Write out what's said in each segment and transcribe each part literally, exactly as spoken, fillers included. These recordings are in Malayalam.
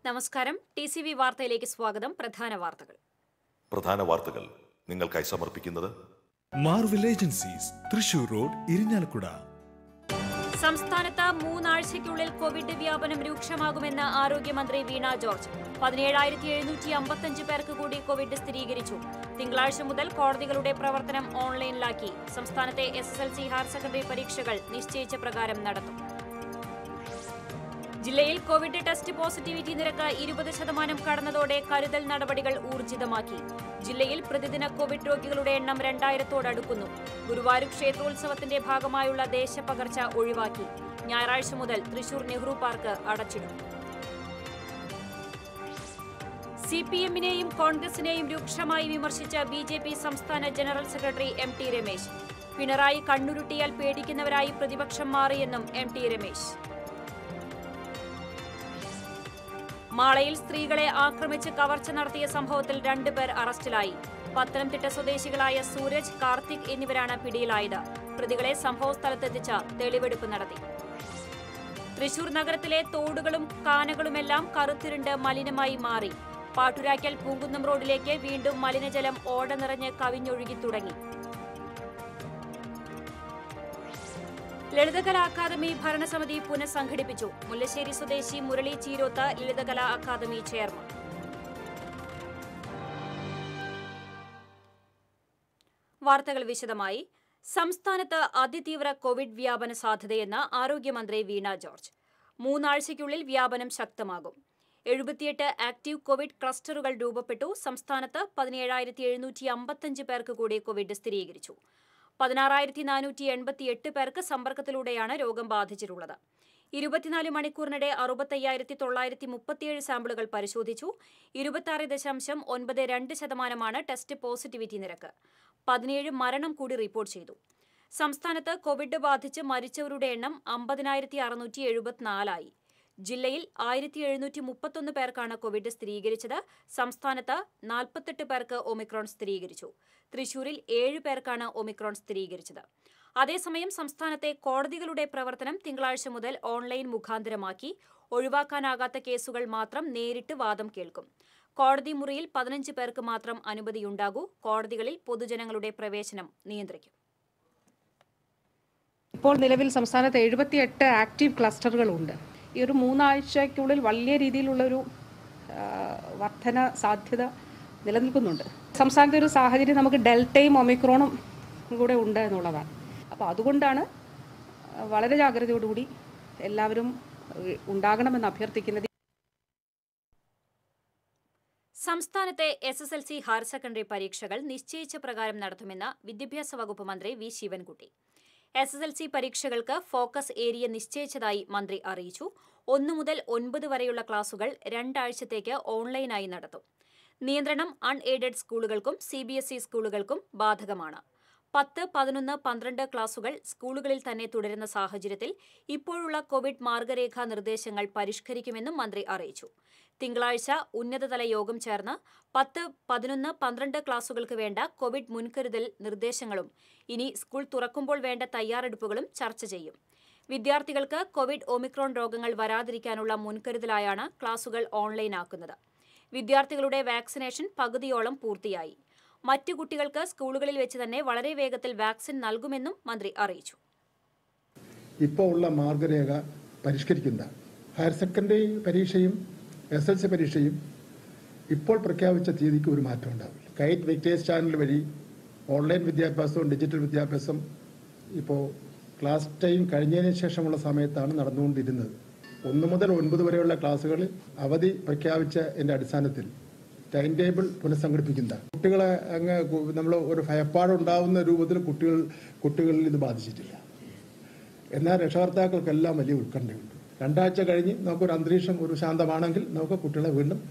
നമസ്കാരം. ടി സി വി വാർത്തയിലേക്ക് സ്വാഗതം. പ്രധാന വാർത്തകൾ പ്രധാന വാർത്തകൾ നിങ്ങൾക്കായി സമർപ്പിക്കുന്നത് Marvel agencies, Thrissur road, Irinjalakuda. സംസ്ഥാനത്ത് മൂന്നാഴ്ചയ്ക്കുള്ളിൽ കോവിഡ് വ്യാപനം രൂക്ഷമാകുമെന്ന് ആരോഗ്യമന്ത്രി വീണ ജോർജ്. പതിനേഴായിരത്തി എഴുന്നൂറ്റി അമ്പത്തഞ്ച് പേർക്ക് കൂടി കോവിഡ് സ്ഥിരീകരിച്ചു. തിങ്കളാഴ്ച മുതൽ കോടതികളുടെ പ്രവർത്തനം ഓൺലൈനിലാക്കി. സംസ്ഥാനത്തെ S S L C higher secondary പരീക്ഷകൾ നിശ്ചയിച്ച പ്രകാരം നടത്തും. ജില്ലയിൽ കോവിഡ് ടെസ്റ്റ് പോസിറ്റിവിറ്റി നിരക്ക് ഇരുപത് ശതമാനം കടന്നതോടെ കരുതൽ നടപടികൾ ഊർജിതമാക്കി. ജില്ലയിൽ പ്രതിദിന കോവിഡ് രോഗികളുടെ എണ്ണം രണ്ടായിരത്തോടടുക്കുന്നു. ഗുരുവായൂർ ക്ഷേത്രോത്സവത്തിന്റെ ഭാഗമായുള്ള ദേശപകർച്ച ഒഴിവാക്കി. ഞായറാഴ്ച മുതൽ തൃശൂർ നെഹ്റു പാർക്ക് അടച്ചിടും. സി പി എമ്മിനെയും കോൺഗ്രസിനെയും രൂക്ഷമായി വിമർശിച്ച ബി ജെ പി സംസ്ഥാന general secretary M T Ramesh. Pinarayi കണ്ണുരുട്ടിയാൽ പേടിക്കുന്നവരായി പ്രതിപക്ഷം മാറിയെന്നും എം ടി രമേശ്. മാളയിൽ സ്ത്രീകളെ ആക്രമിച്ച് കവർച്ച നടത്തിയ സംഭവത്തിൽ രണ്ടുപേർ അറസ്റ്റിലായി. പത്തനംതിട്ട സ്വദേശികളായ സൂരജ്, കാർത്തിക് എന്നിവരാണ് പിടിയിലായത്. പ്രതികളെ സംഭവസ്ഥലത്തെത്തിച്ച് തെളിവെടുപ്പ് നടത്തി. തൃശൂർ നഗരത്തിലെ തോടുകളും കാനകളുമെല്ലാം കറുത്തിരുണ്ട് മലിനമായി മാറി. പാട്ടുരാക്കൽ പൂങ്കുന്നം റോഡിലേക്ക് വീണ്ടും മലിനജലം ഓട നിറഞ്ഞ് കവിഞ്ഞൊഴുകി തുടങ്ങി. ലളിതകലാ അക്കാദമി ഭരണസമിതി പുനഃസംഘടിപ്പിച്ചു. മുല്ലശ്ശേരി സ്വദേശി മുരളി ചീരോത്ത് ലളിതകലാ അക്കാദമി ചെയർമാൻ. വാർത്തകൾ വിശദമായി. സംസ്ഥാനത്ത് അതിതീവ്ര കോവിഡ് വ്യാപന സാധ്യതയെന്ന് ആരോഗ്യമന്ത്രി വീണ ജോർജ്. മൂന്നാഴ്ചയ്ക്കുള്ളിൽ വ്യാപനം ശക്തമാകും. എഴുപത്തിയെട്ട് ആക്ടീവ് കോവിഡ് ക്ലസ്റ്ററുകൾ രൂപപ്പെട്ടു. സംസ്ഥാനത്ത് പതിനേഴായിരത്തി എഴുന്നൂറ്റി അമ്പത്തഞ്ച് പേർക്ക് കൂടി കോവിഡ് സ്ഥിരീകരിച്ചു. പതിനാറായിരത്തി നാനൂറ്റി എൺപത്തി എട്ട് പേർക്ക് സമ്പർക്കത്തിലൂടെയാണ് രോഗം ബാധിച്ചിട്ടുള്ളത്. ഇരുപത്തിനാല് മണിക്കൂറിനിടെ അറുപത്തയ്യായിരത്തി തൊള്ളായിരത്തി മുപ്പത്തിയേഴ് സാമ്പിളുകൾ പരിശോധിച്ചു. ഇരുപത്തിയാറ് ദശാംശം ഒൻപത് രണ്ട് ശതമാനമാണ് ടെസ്റ്റ് പോസിറ്റിവിറ്റി നിരക്ക്. പതിനേഴ് മരണം കൂടി റിപ്പോർട്ട് ചെയ്തു. സംസ്ഥാനത്ത് കോവിഡ് ബാധിച്ച് മരിച്ചവരുടെ എണ്ണം അമ്പതിനായിരത്തി അറുന്നൂറ്റി എഴുപത്തിനാലായി. ജില്ലയിൽ ആയിരത്തി എഴുന്നൂറ്റി മുപ്പത്തൊന്ന് പേർക്കാണ് കോവിഡ് സ്ഥിരീകരിച്ചത്. സംസ്ഥാനത്ത് നാൽപ്പത്തെട്ട് പേർക്ക് ഒമിക്രോൺ സ്ഥിരീകരിച്ചു. തൃശൂരിൽ ഏഴ് പേർക്കാണ് ഒമിക്രോൺ സ്ഥിരീകരിച്ചത്. അതേസമയം സംസ്ഥാനത്തെ കോടതികളുടെ പ്രവർത്തനം തിങ്കളാഴ്ച മുതൽ ഓൺലൈൻ മുഖാന്തരമാക്കി. ഒഴിവാക്കാനാകാത്ത കേസുകൾ മാത്രം നേരിട്ട് വാദം കേൾക്കും. കോടതി മുറിയിൽ പതിനഞ്ച് പേർക്ക് മാത്രം അനുമതിയുണ്ടാകൂ. കോടതികളിൽ പൊതുജനങ്ങളുടെ പ്രവേശനം നിയന്ത്രിക്കും. ഇപ്പോൾ നിലവിൽ സംസ്ഥാനത്ത് എഴുപത്തിയെട്ട് ആക്റ്റീവ് ക്ലസ്റ്ററുകളുണ്ട്. ഈ ഒരു മൂന്നാഴ്ചയ്ക്കുള്ളിൽ വലിയ രീതിയിലുള്ളൊരു വർധന സാധ്യത നിലനിൽക്കുന്നുണ്ട്. സംസ്ഥാനത്തെ ഒരു സാഹചര്യം നമുക്ക് ഡെൽറ്റയും ഒമിക്രോണും കൂടെ ഉണ്ട് എന്നുള്ളതാണ്. അപ്പോൾ അതുകൊണ്ടാണ് വളരെ ജാഗ്രതയോടുകൂടി എല്ലാവരും ഉണ്ടാകണമെന്ന് അഭ്യർത്ഥിക്കുന്നത്. സംസ്ഥാനത്തെ S S L C higher secondary പരീക്ഷകൾ നിശ്ചയിച്ച പ്രകാരം നടത്തുമെന്ന് വിദ്യാഭ്യാസ വകുപ്പ് മന്ത്രി V Sivankutty. S S L C പരീക്ഷകൾക്ക് ഫോക്കസ് ഏരിയ നിശ്ചയിച്ചതായി മന്ത്രി അറിയിച്ചു. ഒന്നു മുതൽ ഒൻപത് വരെയുള്ള ക്ലാസുകൾ രണ്ടാഴ്ചത്തേക്ക് ഓൺലൈനായി നടത്തും. നിയന്ത്രണം അൺ എയ്ഡഡ് സ്കൂളുകൾക്കും സി ബി എസ് ഇ സ്കൂളുകൾക്കും ബാധകമാണ്. പത്ത്, പതിനൊന്ന്, പന്ത്രണ്ട് ക്ലാസുകൾ സ്കൂളുകളിൽ തന്നെ തുടരുന്ന സാഹചര്യത്തിൽ ഇപ്പോഴുള്ള കോവിഡ് മാർഗരേഖാ നിർദ്ദേശങ്ങൾ പരിഷ്കരിക്കുമെന്നും മന്ത്രി അറിയിച്ചു. തിങ്കളാഴ്ച ഉന്നതതല യോഗം ചേർന്ന് പത്ത്, പതിനൊന്ന്, പന്ത്രണ്ട് ക്ലാസുകൾക്ക് വേണ്ട കോവിഡ് മുൻകരുതൽ നിർദ്ദേശങ്ങളും ഇനി സ്കൂൾ തുറക്കുമ്പോൾ വേണ്ട തയ്യാറെടുപ്പുകളും ചർച്ച ചെയ്യും. വിദ്യാർത്ഥികൾക്ക് കോവിഡ് ഒമിക്രോൺ രോഗങ്ങൾ വരാതിരിക്കാനുള്ള മുൻകരുതലായാണ് ക്ലാസുകൾ ഓൺലൈനാക്കുന്നത്. വിദ്യാർത്ഥികളുടെ വാക്സിനേഷൻ പകുതിയോളം പൂർത്തിയായി. മറ്റു കുട്ടികൾക്ക് സ്കൂളുകളിൽ വെച്ച് തന്നെ വളരെ വേഗത്തിൽ വാക്സിൻ നൽകുമെന്നും മന്ത്രി അറിയിച്ചു. ഇപ്പോൾ ഉള്ള മാർഗരേഖ പരിഷ്കരിക്കുന്ന ഹയർ സെക്കൻഡറി പരീക്ഷയും എസ് എൽ സി പരീക്ഷയും ഇപ്പോൾ പ്രഖ്യാപിച്ച തീയതിക്ക് ഒരു മാറ്റം ഉണ്ടാവില്ല. കൈറ്റ് വിക്ടേഴ്സ് ചാനൽ വഴി ഓൺലൈൻ വിദ്യാഭ്യാസവും ഡിജിറ്റൽ വിദ്യാഭ്യാസം ഇപ്പോൾ ക്ലാസ് ടൈം കഴിഞ്ഞതിന് ശേഷമുള്ള സമയത്താണ് നടന്നുകൊണ്ടിരുന്നത്. ഒന്ന് മുതൽ ഒൻപത് വരെയുള്ള ക്ലാസ്സുകളിൽ അവധി പ്രഖ്യാപിച്ചതിൻ്റെ അടിസ്ഥാനത്തിൽ ടൈം ടേബിൾ പുനഃസംഘടിപ്പിക്കുന്ന കുട്ടികളെ അങ്ങ് നമ്മൾ ഒരു ഭയപ്പാടുണ്ടാവുന്ന രൂപത്തിൽ കുട്ടികൾ കുട്ടികളിൽ ഇത് ബാധിച്ചിട്ടില്ല. എന്നാൽ രക്ഷകർത്താക്കൾക്കെല്ലാം വലിയ ഉത്കണ്ഠയുണ്ട്. രണ്ടാഴ്ച കഴിഞ്ഞ് നമുക്കൊരു അന്തരീക്ഷം ഒരു ശാന്തമാണെങ്കിൽ നമുക്ക് കുട്ടികളെ വീണ്ടും.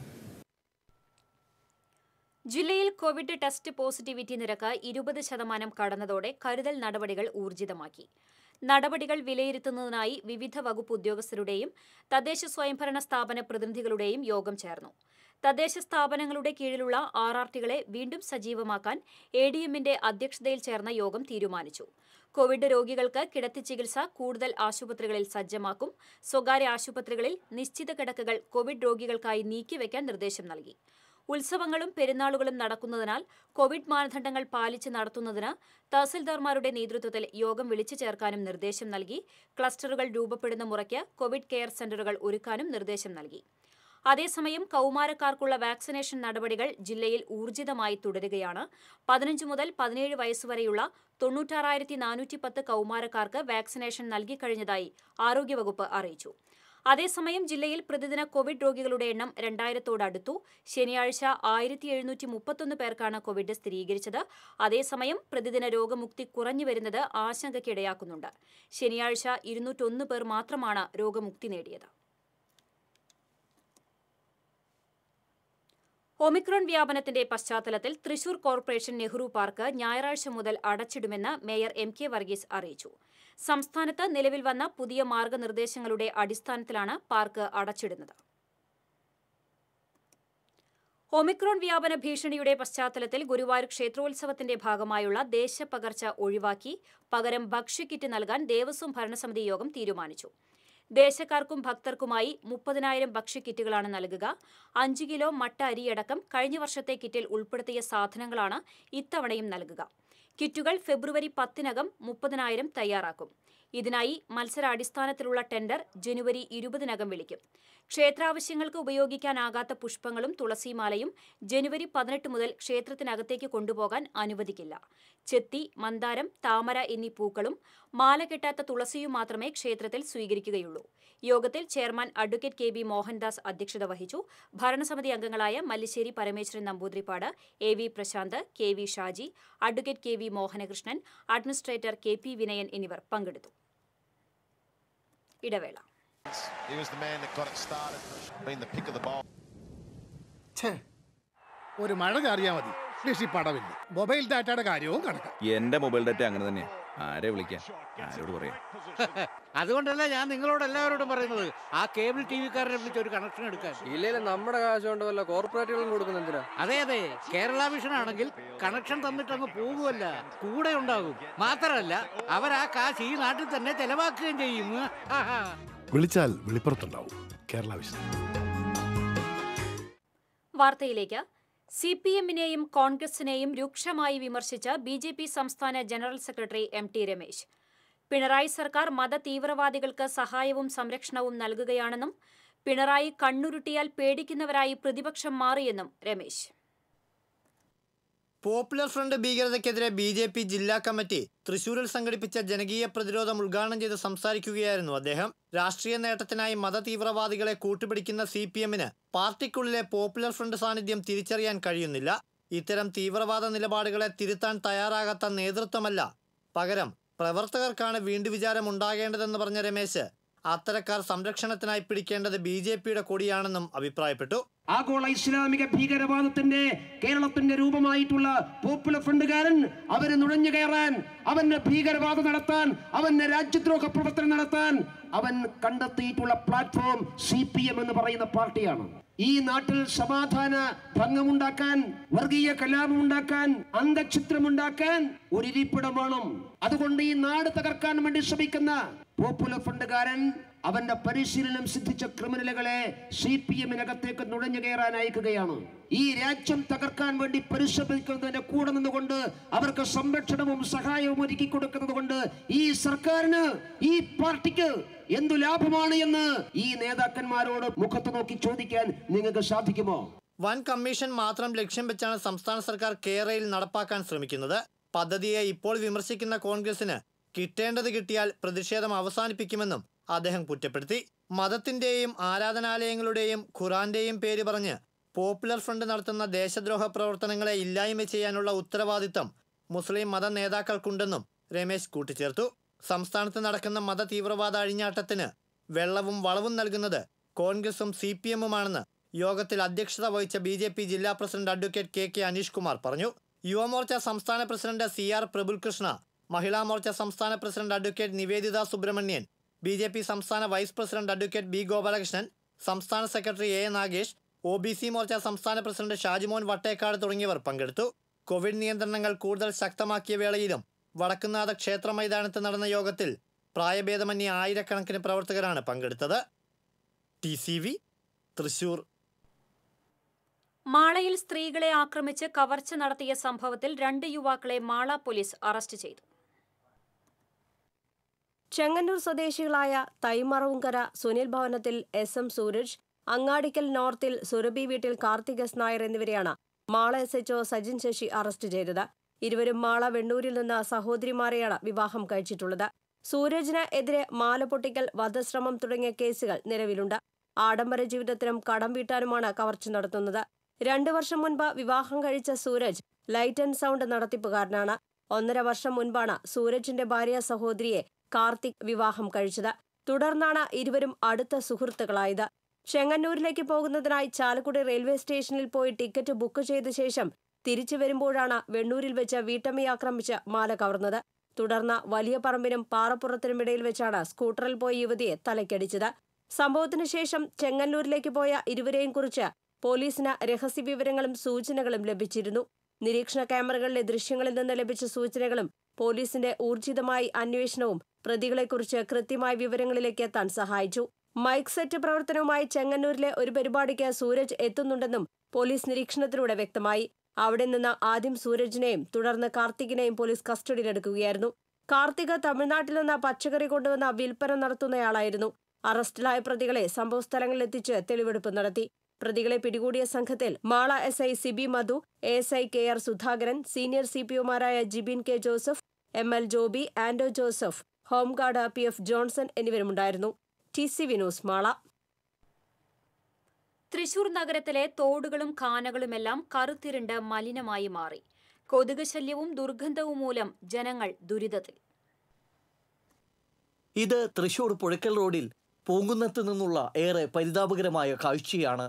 ജില്ലയിൽ കോവിഡ് ടെസ്റ്റ് പോസിറ്റിവിറ്റി നിരക്ക് ഇരുപത് ശതമാനം കടന്നതോടെ കരുതൽ നടപടികൾ ഊർജിതമാക്കി. നടപടികൾ വിലയിരുത്തുന്നതിനായി വിവിധ വകുപ്പ് ഉദ്യോഗസ്ഥരുടെയും തദ്ദേശ സ്വയംഭരണ സ്ഥാപന പ്രതിനിധികളുടെയും യോഗം ചേർന്നു. തദ്ദേശ സ്ഥാപനങ്ങളുടെ കീഴിലുള്ള ആർ ആർ ടികളെ വീണ്ടും സജീവമാക്കാൻ എ ഡി എമ്മിന്റെ അധ്യക്ഷതയിൽ ചേർന്ന യോഗം തീരുമാനിച്ചു. കോവിഡ് രോഗികൾക്ക് കിടത്തി ചികിത്സ കൂടുതൽ ആശുപത്രികളിൽ സജ്ജമാക്കും. സ്വകാര്യ ആശുപത്രികളിൽ നിശ്ചിത കിടക്കകൾ കോവിഡ് രോഗികൾക്കായി നീക്കിവെക്കാൻ നിർദ്ദേശം നൽകി. ഉത്സവങ്ങളും പെരുന്നാളുകളും നടക്കുന്നതിനാൽ കോവിഡ് മാനദണ്ഡങ്ങൾ പാലിച്ച് നടത്തുന്നതിന് തഹസിൽദാർമാരുടെ നേതൃത്വത്തിൽ യോഗം വിളിച്ചു ചേർക്കാനും നിർദ്ദേശം നൽകി. ക്ലസ്റ്ററുകൾ രൂപപ്പെടുന്ന മുറയ്ക്ക് കോവിഡ് കെയർ സെന്ററുകൾ ഒരുക്കാനും നിർദ്ദേശം നൽകി. അതേസമയം കൌമാരക്കാർക്കുള്ള വാക്സിനേഷൻ നടപടികൾ ജില്ലയിൽ ഊർജിതമായി തുടരുകയാണ്. പതിനഞ്ച് മുതൽ പതിനേഴ് വയസ്സുവരെയുള്ള തൊണ്ണൂറ്റാറായിരത്തി നാനൂറ്റി പത്ത് കൌമാരക്കാർക്ക് വാക്സിനേഷൻ നൽകിക്കഴിഞ്ഞതായി ആരോഗ്യവകുപ്പ് അറിയിച്ചു. അതേസമയം ജില്ലയിൽ പ്രതിദിന കോവിഡ് രോഗികളുടെ എണ്ണം രണ്ടായിരത്തോടടുത്തു. ശനിയാഴ്ച ആയിരത്തി എഴുന്നൂറ്റി മുപ്പത്തൊന്ന് പേർക്കാണ് കോവിഡ് സ്ഥിരീകരിച്ചത്. അതേസമയം പ്രതിദിന രോഗമുക്തി കുറഞ്ഞു വരുന്നത് ആശങ്കയ്ക്കിടയാക്കുന്നുണ്ട്. ശനിയാഴ്ച ഇരുന്നൂറ്റൊന്ന് പേർ മാത്രമാണ് രോഗമുക്തി നേടിയത്. ഒമിക്രോൺ വ്യാപനത്തിന്റെ പശ്ചാത്തലത്തിൽ തൃശൂർ കോർപ്പറേഷൻ നെഹ്റു പാർക്ക് ഞായറാഴ്ച മുതൽ അടച്ചിടുമെന്ന് മേയർ എം കെ വർഗീസ് അറിയിച്ചു. സംസ്ഥാനത്ത് നിലവിൽ വന്ന പുതിയ മാർഗനിർദ്ദേശങ്ങളുടെ അടിസ്ഥാനത്തിലാണ് പാർക്ക് അടച്ചിടുന്നത്. ഒമിക്രോൺ വ്യാപന ഭീഷണിയുടെ പശ്ചാത്തലത്തിൽ ഗുരുവായൂർ ക്ഷേത്രോത്സവത്തിന്റെ ഭാഗമായുള്ള ദേശപകർച്ച ഒഴിവാക്കി പകരം ഭക്ഷ്യക്കിറ്റ് നൽകാൻ ദേവസ്വം ഭരണസമിതി യോഗം തീരുമാനിച്ചു. ദേശക്കാർക്കും ഭക്തർക്കുമായി മുപ്പതിനായിരം ഭക്ഷ്യക്കിറ്റുകളാണ് നൽകുക. അഞ്ച് കിലോ മട്ട അരിയടക്കം കഴിഞ്ഞ വർഷത്തെ കിറ്റിൽ ഉൾപ്പെടുത്തിയ സാധനങ്ങളാണ് ഇത്തവണയും നൽകുക. കിറ്റുകൾ ഫെബ്രുവരി പത്തിനകം മുപ്പതിനായിരം തയ്യാറാക്കും. ഇതിനായി മത്സരാടിസ്ഥാനത്തിലുള്ള ടെൻഡർ ജനുവരി ഇരുപതിനകം വിളിക്കും. ക്ഷേത്രാവശ്യങ്ങൾക്ക് ഉപയോഗിക്കാനാകാത്ത പുഷ്പങ്ങളും തുളസിമാലയും ജനുവരി പതിനെട്ട് മുതൽ ക്ഷേത്രത്തിനകത്തേക്ക് കൊണ്ടുപോകാൻ അനുവദിക്കില്ല. ചെത്തി, മന്ദാരം, താമര എന്നീ പൂക്കളും മാല കെട്ടാത്ത തുളസിയും മാത്രമേ ക്ഷേത്രത്തിൽ സ്വീകരിക്കുകയുള്ളൂ. യോഗത്തിൽ chairman advocate K B Mohandas അധ്യക്ഷത വഹിച്ചു. ഭരണസമിതി അംഗങ്ങളായ Mallissery Parameswaran Namboothiripad, A V Prasanth, K V Shaji, advocate K V Mohanakrishnan, administrator K P Vinayan എന്നിവർ പങ്കെടുത്തു. ഇടവേള. ഒരു മഴ ചാറിയാ മതി, കൃഷിപ്പടവില്ല. മൊബൈൽ ഡാറ്റയുടെ കാര്യവും കണക്കാം. എന്റെ മൊബൈൽ ഡാറ്റ അങ്ങനെ തന്നെയാ. ആരെ വിളിക്കാൻ, ആരോട് പറയാം? അതുകൊണ്ടല്ല ഞാൻ നിങ്ങളോട് എല്ലാവരോടും പറയുന്നത്, ആ കേബിൾ ടി വിക്കാരനെ വിളിച്ച് ഒരു കണക്ഷൻ എടുക്കാൻ. ഇല്ലെങ്കിൽ നമ്മുടെ കാശ് കൊണ്ട് വല്ല കോർപ്പറേറ്റുകളും കൊടുക്കുന്ന എന്തിനാ? അതെ അതെ, കേരള വിഷൻ ആണെങ്കിൽ കണക്ഷൻ തന്നിട്ട് അങ്ങ് പോകുമല്ല, കൂടെ ഉണ്ടാകും. മാത്രമല്ല അവർ ആ കാശ് ഈ നാട്ടിൽ തന്നെ ചെലവാക്കുകയും ചെയ്യും. വിളിച്ചാൽ വെളിപ്പുറത്തുണ്ടാവും. കേരള വിഷൻ. വാർത്തയിലേക്ക്. സി പി എമ്മിനെയും കോൺഗ്രസിനെയും രൂക്ഷമായി വിമർശിച്ച ബി ജെ പി സംസ്ഥാന general secretary M T Ramesh. Pinarayi സർക്കാർ മത തീവ്രവാദികൾക്ക് സഹായവും സംരക്ഷണവും നൽകുകയാണെന്നും പിണറായി കണ്ണുരുട്ടിയാൽ പേടിക്കുന്നവരായി പ്രതിപക്ഷം മാറിയെന്നും രമേശ്. പോപ്പുലർ ഫ്രണ്ട് ഭീകരതയ്ക്കെതിരെ ബി ജെ പി ജില്ലാ കമ്മിറ്റി തൃശൂരിൽ സംഘടിപ്പിച്ച ജനകീയ പ്രതിരോധം ഉദ്ഘാടനം ചെയ്ത് സംസാരിക്കുകയായിരുന്നു അദ്ദേഹം. രാഷ്ട്രീയ നേട്ടത്തിനായി മത തീവ്രവാദികളെ കൂട്ടുപിടിക്കുന്ന സി പി എമ്മിന് പാർട്ടിക്കുള്ളിലെ പോപ്പുലർ ഫ്രണ്ട് സാന്നിധ്യം തിരിച്ചറിയാൻ കഴിയുന്നില്ല. ഇത്തരം തീവ്രവാദ നിലപാടുകളെ തിരുത്താൻ തയ്യാറാകാത്ത നേതൃത്വമല്ല, പകരം പ്രവർത്തകർക്കാണ് വീണ്ടു വിചാരം ഉണ്ടാകേണ്ടതെന്ന് പറഞ്ഞ രമേശ്, അത്തരക്കാർ സംരക്ഷണത്തിനായി പിടിക്കേണ്ടത് ബി ജെ പിയുടെ കൊടിയാണെന്നും അഭിപ്രായപ്പെട്ടു. ആഗോള ഇസ്ലാമിക ഭീകരവാദത്തിന്റെ കേരളത്തിന്റെ രൂപമായിട്ടുള്ള പോപ്പുലർ ഫ്രണ്ടുകാരൻ അവന് നുഴഞ്ഞു കയറാൻ, അവന് ഭീകരവാദം നടത്താൻ, അവന് രാജ്യദ്രോഹ പ്രവർത്തനം നടത്താൻ അവൻ കണ്ടെത്തിയിട്ടുള്ള പ്ലാറ്റ്ഫോം സി പി എം എന്ന് പറയുന്ന പാർട്ടിയാണ്. ഈ നാട്ടിൽ സമാധാന ഭംഗമുണ്ടാക്കാൻ, വർഗീയ കലാപമുണ്ടാക്കാൻ, അന്തഛിദ്രമുണ്ടാക്കാൻ ഒരിരിപ്പിടം വേണം. അതുകൊണ്ട് ഈ നാട് തകർക്കാൻ വേണ്ടി ശ്രമിക്കുന്ന പോപ്പുലർ ഫ്രണ്ടുകാരൻ അവന്റെ പരിശീലനം സിദ്ധിച്ച ക്രിമിനലുകളെ സി പി എമ്മിനകത്തേക്ക് നുഴഞ്ഞു കയറാൻ അയക്കുകയാണ്. ഈ രാജ്യം തകർക്കാൻ വേണ്ടി പരിശ്രമിക്കുന്നതിന്റെ കൂടെ നിന്നുകൊണ്ട് അവർക്ക് സംരക്ഷണവും സഹായവും ഒരുക്കി കൊടുക്കുന്നത് കൊണ്ട് ഈ സർക്കാരിന്, ഈ പാർട്ടിക്ക് എന്തു ലാഭമാണ് എന്ന് ഈ നേതാക്കന്മാരോട് മുഖത്ത് നോക്കി ചോദിക്കാൻ നിങ്ങൾക്ക് സാധിക്കുമോ? വൻ കമ്മീഷൻ മാത്രം ലക്ഷ്യം വെച്ചാണ് സംസ്ഥാന സർക്കാർ കേരളയിൽ നടപ്പാക്കാൻ ശ്രമിക്കുന്നത്. പദ്ധതിയെ ഇപ്പോൾ വിമർശിക്കുന്ന കോൺഗ്രസിന് കിട്ടേണ്ടത് കിട്ടിയാൽ പ്രതിഷേധം അവസാനിപ്പിക്കുമെന്നും അദ്ദേഹം കുറ്റപ്പെടുത്തി. മതത്തിന്റെയും ആരാധനാലയങ്ങളുടെയും ഖുറാന്റെയും പേര് പറഞ്ഞ് പോപ്പുലർ ഫ്രണ്ട് നടത്തുന്ന ദേശദ്രോഹ പ്രവർത്തനങ്ങളെ ഇല്ലായ്മ ചെയ്യാനുള്ള ഉത്തരവാദിത്തം മുസ്ലിം മത നേതാക്കൾക്കുണ്ടെന്നും രമേശ് കൂട്ടിച്ചേർത്തു. സംസ്ഥാനത്ത് നടക്കുന്ന മത തീവ്രവാദ അഴിഞ്ഞാട്ടത്തിന് വെള്ളവും വളവും നൽകുന്നത് കോൺഗ്രസും സി പി എമ്മുമാണെന്ന് യോഗത്തിൽ അധ്യക്ഷത വഹിച്ച ബി ജെ പി ജില്ലാ president advocate K K Aneesh Kumar പറഞ്ഞു. യുവമോർച്ച സംസ്ഥാന president C R Prabulkrishna, Mahila Morcha സംസ്ഥാന president advocate Nivedita Subramanian, B J P സംസ്ഥാന vice president advocate B Gopalakrishnan, സംസ്ഥാന secretary A Nagesh, O B C Morcha സംസ്ഥാന പ്രസിഡന്റ് ഷാജിമോൻ വട്ടേക്കാട് തുടങ്ങിയവർ പങ്കെടുത്തു. കോവിഡ് നിയന്ത്രണങ്ങൾ കൂടുതൽ ശക്തമാക്കിയ വേളയിലും വടക്കുന്നാഥ ക്ഷേത്ര മൈതാനത്ത് നടന്ന യോഗത്തിൽ പ്രായഭേദമന്യേ ആയിരക്കണക്കിന് പ്രവർത്തകരാണ് പങ്കെടുത്തത്. T C V Thrissur. മാളയിൽ സ്ത്രീകളെ ആക്രമിച്ച് കവർച്ച നടത്തിയ സംഭവത്തിൽ രണ്ട് യുവാക്കളെ മാള പോലീസ് അറസ്റ്റ് ചെയ്തു. ചെങ്ങന്നൂർ സ്വദേശികളായ തൈമറവുങ്കര സുനിൽ ഭവനത്തിൽ എസ് എം സൂരജ്, അങ്ങാടിക്കൽ നോർത്തിൽ സുരഭി വീട്ടിൽ കാർത്തിക് എസ് നായർ എന്നിവരെയാണ് Mala S H O Sajin Sasi arrest ചെയ്തത്. ഇരുവരും മാള വെണ്ണൂരിൽ നിന്ന് സഹോദരിമാരെയാണ് വിവാഹം കഴിച്ചിട്ടുള്ളത്. സൂരജിന് എതിരെ മാല പൊട്ടിക്കൽ, വധശ്രമം തുടങ്ങിയ കേസുകൾ നിലവിലുണ്ട്. ആഡംബര ജീവിതത്തിനും കടം വീട്ടാനുമാണ് കവർച്ച നടത്തുന്നത്. രണ്ടു വർഷം മുൻപ് വിവാഹം കഴിച്ച സൂരജ് ലൈറ്റ് ആൻഡ് സൗണ്ട് നടത്തിപ്പുകാരനാണ്. ഒന്നര വർഷം മുൻപാണ് സൂരജിന്റെ ഭാര്യ സഹോദരിയെ കാർത്തിക് വിവാഹം കഴിച്ചത്. തുടർന്നാണ് ഇരുവരും അടുത്ത സുഹൃത്തുക്കളായത്. ചെങ്ങന്നൂരിലേക്ക് പോകുന്നതിനായി ചാലക്കുടി റെയിൽവേ സ്റ്റേഷനിൽ പോയി ടിക്കറ്റ് ബുക്ക് ചെയ്ത ശേഷം തിരിച്ചു വരുമ്പോഴാണ് വെണ്ണൂരിൽ വെച്ച് വീട്ടമ്മയെ ആക്രമിച്ച് മാല കവർന്നത്. തുടർന്ന് വലിയ പറമ്പിനും പാറപ്പുറത്തിനുമിടയിൽ വെച്ചാണ് സ്കൂട്ടറിൽ പോയ യുവതിയെ തലയ്ക്കടിച്ചത്. സംഭവത്തിനു ശേഷം ചെങ്ങന്നൂരിലേക്ക് പോയ ഇരുവരെയും കുറിച്ച് പോലീസിന് രഹസ്യ വിവരങ്ങളും സൂചനകളും ലഭിച്ചിരുന്നു. നിരീക്ഷണ ക്യാമറകളിലെ ദൃശ്യങ്ങളിൽ നിന്ന് ലഭിച്ച സൂചനകളും പോലീസിന്റെ ഊർജിതമായ അന്വേഷണവും പ്രതികളെക്കുറിച്ച് കൃത്യമായ വിവരങ്ങളിലേക്ക് എത്താൻ സഹായിച്ചു. മൈക്ക് സെറ്റ് പ്രവർത്തനവുമായി ചെങ്ങന്നൂരിലെ ഒരു പരിപാടിക്ക് സൂരജ് എത്തുന്നുണ്ടെന്നും പോലീസ് നിരീക്ഷണത്തിലൂടെ വ്യക്തമായി. അവിടെ നിന്ന് ആദ്യം സൂരജിനെയും തുടർന്ന് കാർത്തികിനെയും പോലീസ് കസ്റ്റഡിയിലെടുക്കുകയായിരുന്നു. കാർത്തിക് തമിഴ്നാട്ടിൽ നിന്ന് പച്ചക്കറി കൊണ്ടുവന്ന വിൽപ്പന നടത്തുന്നയാളായിരുന്നു. അറസ്റ്റിലായ പ്രതികളെ സംഭവസ്ഥലങ്ങളിലെത്തിച്ച് തെളിവെടുപ്പ് നടത്തി. പ്രതികളെ പിടികൂടിയ സംഘത്തിൽ Mala S I Siby Madhu, A S I K R Sudhakaran, senior C P ഒമാരായ Jibin K Joseph, M L Joby, Ando Joseph, home guard P F Johnson എന്നിവരുമുണ്ടായിരുന്നു. T C V news Mala. Thrissur നഗരത്തിലെ തോടുകളും കാനകളുമെല്ലാം കറുത്തിരുണ്ട് മലിനമായി മാറി. കൊതുക് ശല്യവും ദുർഗന്ധവും മൂലം ജനങ്ങൾ ദുരിതത്തിൽ. ഇത് തൃശൂർ പുഴക്കൽ റോഡിൽ പൂങ്കുന്നത്ത് നിന്നുള്ള ഏറെ പരിതാപകരമായ കാഴ്ചയാണ്.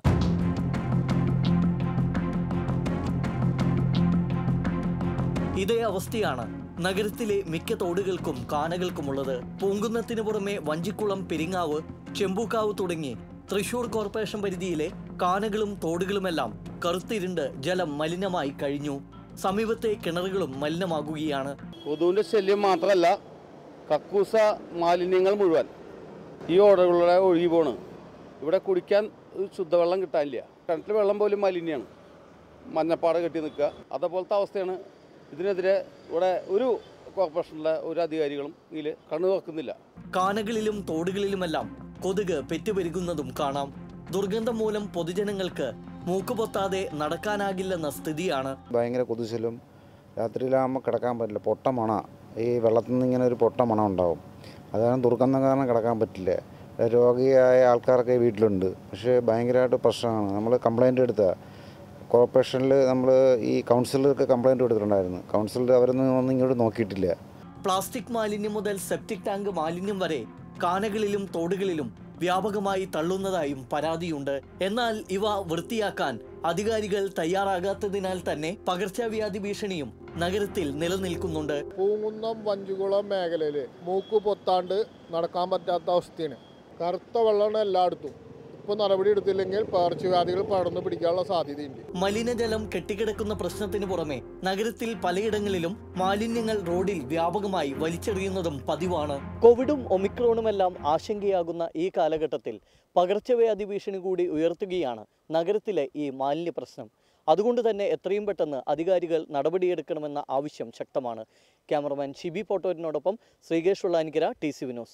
ഇതേ അവസ്ഥയാണ് നഗരത്തിലെ മിക്ക തോടുകൾക്കും കാനകൾക്കുമുള്ളത്. പൂങ്കുന്നത്തിന് പുറമെ വഞ്ചിക്കുളം, പെരിങ്ങാവ്, ചെമ്പൂക്കാവ് തുടങ്ങി തൃശൂർ കോർപ്പറേഷൻ പരിധിയിലെ കാനകളും തോടുകളുമെല്ലാം കറുത്തിരുണ്ട് ജലം മലിനമായി കഴിഞ്ഞു. സമീപത്തെ കിണറുകളും മലിനമാകുകയാണ്. കൊതുവിന്റെ ശല്യം മാത്രമല്ല, കക്കൂസ മാലിന്യങ്ങൾ മുഴുവൻ ഈ ഓടകളിലൂടെ ഒഴുകി പോണ്. ഇവിടെ കുടിക്കാൻ ശുദ്ധവെള്ളം കിട്ടാനില്ല. കിണറ്റിലെ വെള്ളം പോലും മാലിന്യമാണ്. മഞ്ഞപ്പാട് കെട്ടി നിൽക്കുക, അതേപോലത്തെ അവസ്ഥയാണ്. ഇതിനെതിരെ ഇവിടെ ഒരു കോർപ്പറേഷനിലെ ഒരു അധികാരികളും ഇതിൽ കണ്ണു തുറക്കുന്നില്ല. കാനകളിലും തോടുകളിലുമെല്ലാം കൊതുക് പെറ്റുപെരുകുന്നതും കാണാം. ദുർഗന്ധം മൂലം പൊതുജനങ്ങൾക്ക് മൂക്കുപൊത്താതെ നടക്കാനാകില്ലെന്ന സ്ഥിതിയാണ്. ഭയങ്കര കൊതുശല്യം. രാത്രിയിലാകുമ്പോൾ കിടക്കാൻ പറ്റില്ല. പൊട്ട മണ, ഈ വെള്ളത്തിൽ നിന്ന് ഇങ്ങനെ ഒരു പൊട്ട മണം ഉണ്ടാവും. അതാണ് ദുർഗന്ധം കാരണം കിടക്കാൻ പറ്റില്ല. രോഗിയായ ആൾക്കാരൊക്കെ വീട്ടിലുണ്ട്. പക്ഷേ ഭയങ്കരമായിട്ട് പ്രശ്നമാണ്. നമ്മൾ കംപ്ലൈൻറ്റ് എടുത്ത കോർപ്പറേഷനിൽ നമ്മൾ ഈ കൗൺസിലർക്ക് കംപ്ലൈൻറ്റ് കൊടുത്തിട്ടുണ്ടായിരുന്നു. കൗൺസിലർ അവരൊന്നും ഒന്നും ഇങ്ങോട്ട് നോക്കിയിട്ടില്ല. പ്ലാസ്റ്റിക് മാലിന്യം മുതൽ സെപ്റ്റിക് ടാങ്ക് മാലിന്യം വരെ കാനകളിലും തോടുകളിലും വ്യാപകമായി തള്ളുന്നതായും പരാതിയുണ്ട്. എന്നാൽ ഇവ വൃത്തിയാക്കാൻ അധികാരികൾ തയ്യാറാകാത്തതിനാൽ തന്നെ പകർച്ചവ്യാധി ഭീഷണിയും നഗരത്തിൽ നിലനിൽക്കുന്നുണ്ട്. പൂങ്കുന്നം വഞ്ചിക്കുളം മേഖലയിൽ മൂക്ക് പൊത്താണ്ട് നടക്കാൻ പറ്റാത്ത അവസ്ഥയാണ്. കറുത്ത വെള്ളമാണ് എല്ലായിടത്തും. ഇപ്പോൾ നടപടി എടുത്തില്ലെങ്കിൽ പകർച്ചവ്യാധികൾ പടർന്നു പിടിക്കാനുള്ള സാധ്യതയുണ്ട്. മലിനജലം കെട്ടിക്കിടക്കുന്ന പ്രശ്നത്തിന് പുറമെ നഗരത്തിൽ പലയിടങ്ങളിലും മാലിന്യങ്ങൾ റോഡിൽ വ്യാപകമായി വലിച്ചെറിയുന്നതും പതിവാണ്. കോവിഡും ഒമിക്രോണുമെല്ലാം ആശങ്കയാകുന്ന ഈ കാലഘട്ടത്തിൽ പകർച്ചവ്യാധി ഭീഷണി കൂടി ഉയർത്തുകയാണ് നഗരത്തിലെ ഈ മാലിന്യ പ്രശ്നം. അതുകൊണ്ട് തന്നെ എത്രയും പെട്ടെന്ന് അധികാരികൾ നടപടിയെടുക്കണമെന്ന ആവശ്യം ശക്തമാണ്. ക്യാമറമാൻ ഷിബി പോട്ടോരിനോടൊപ്പം Sreekesh Ullanikkara, T C V news.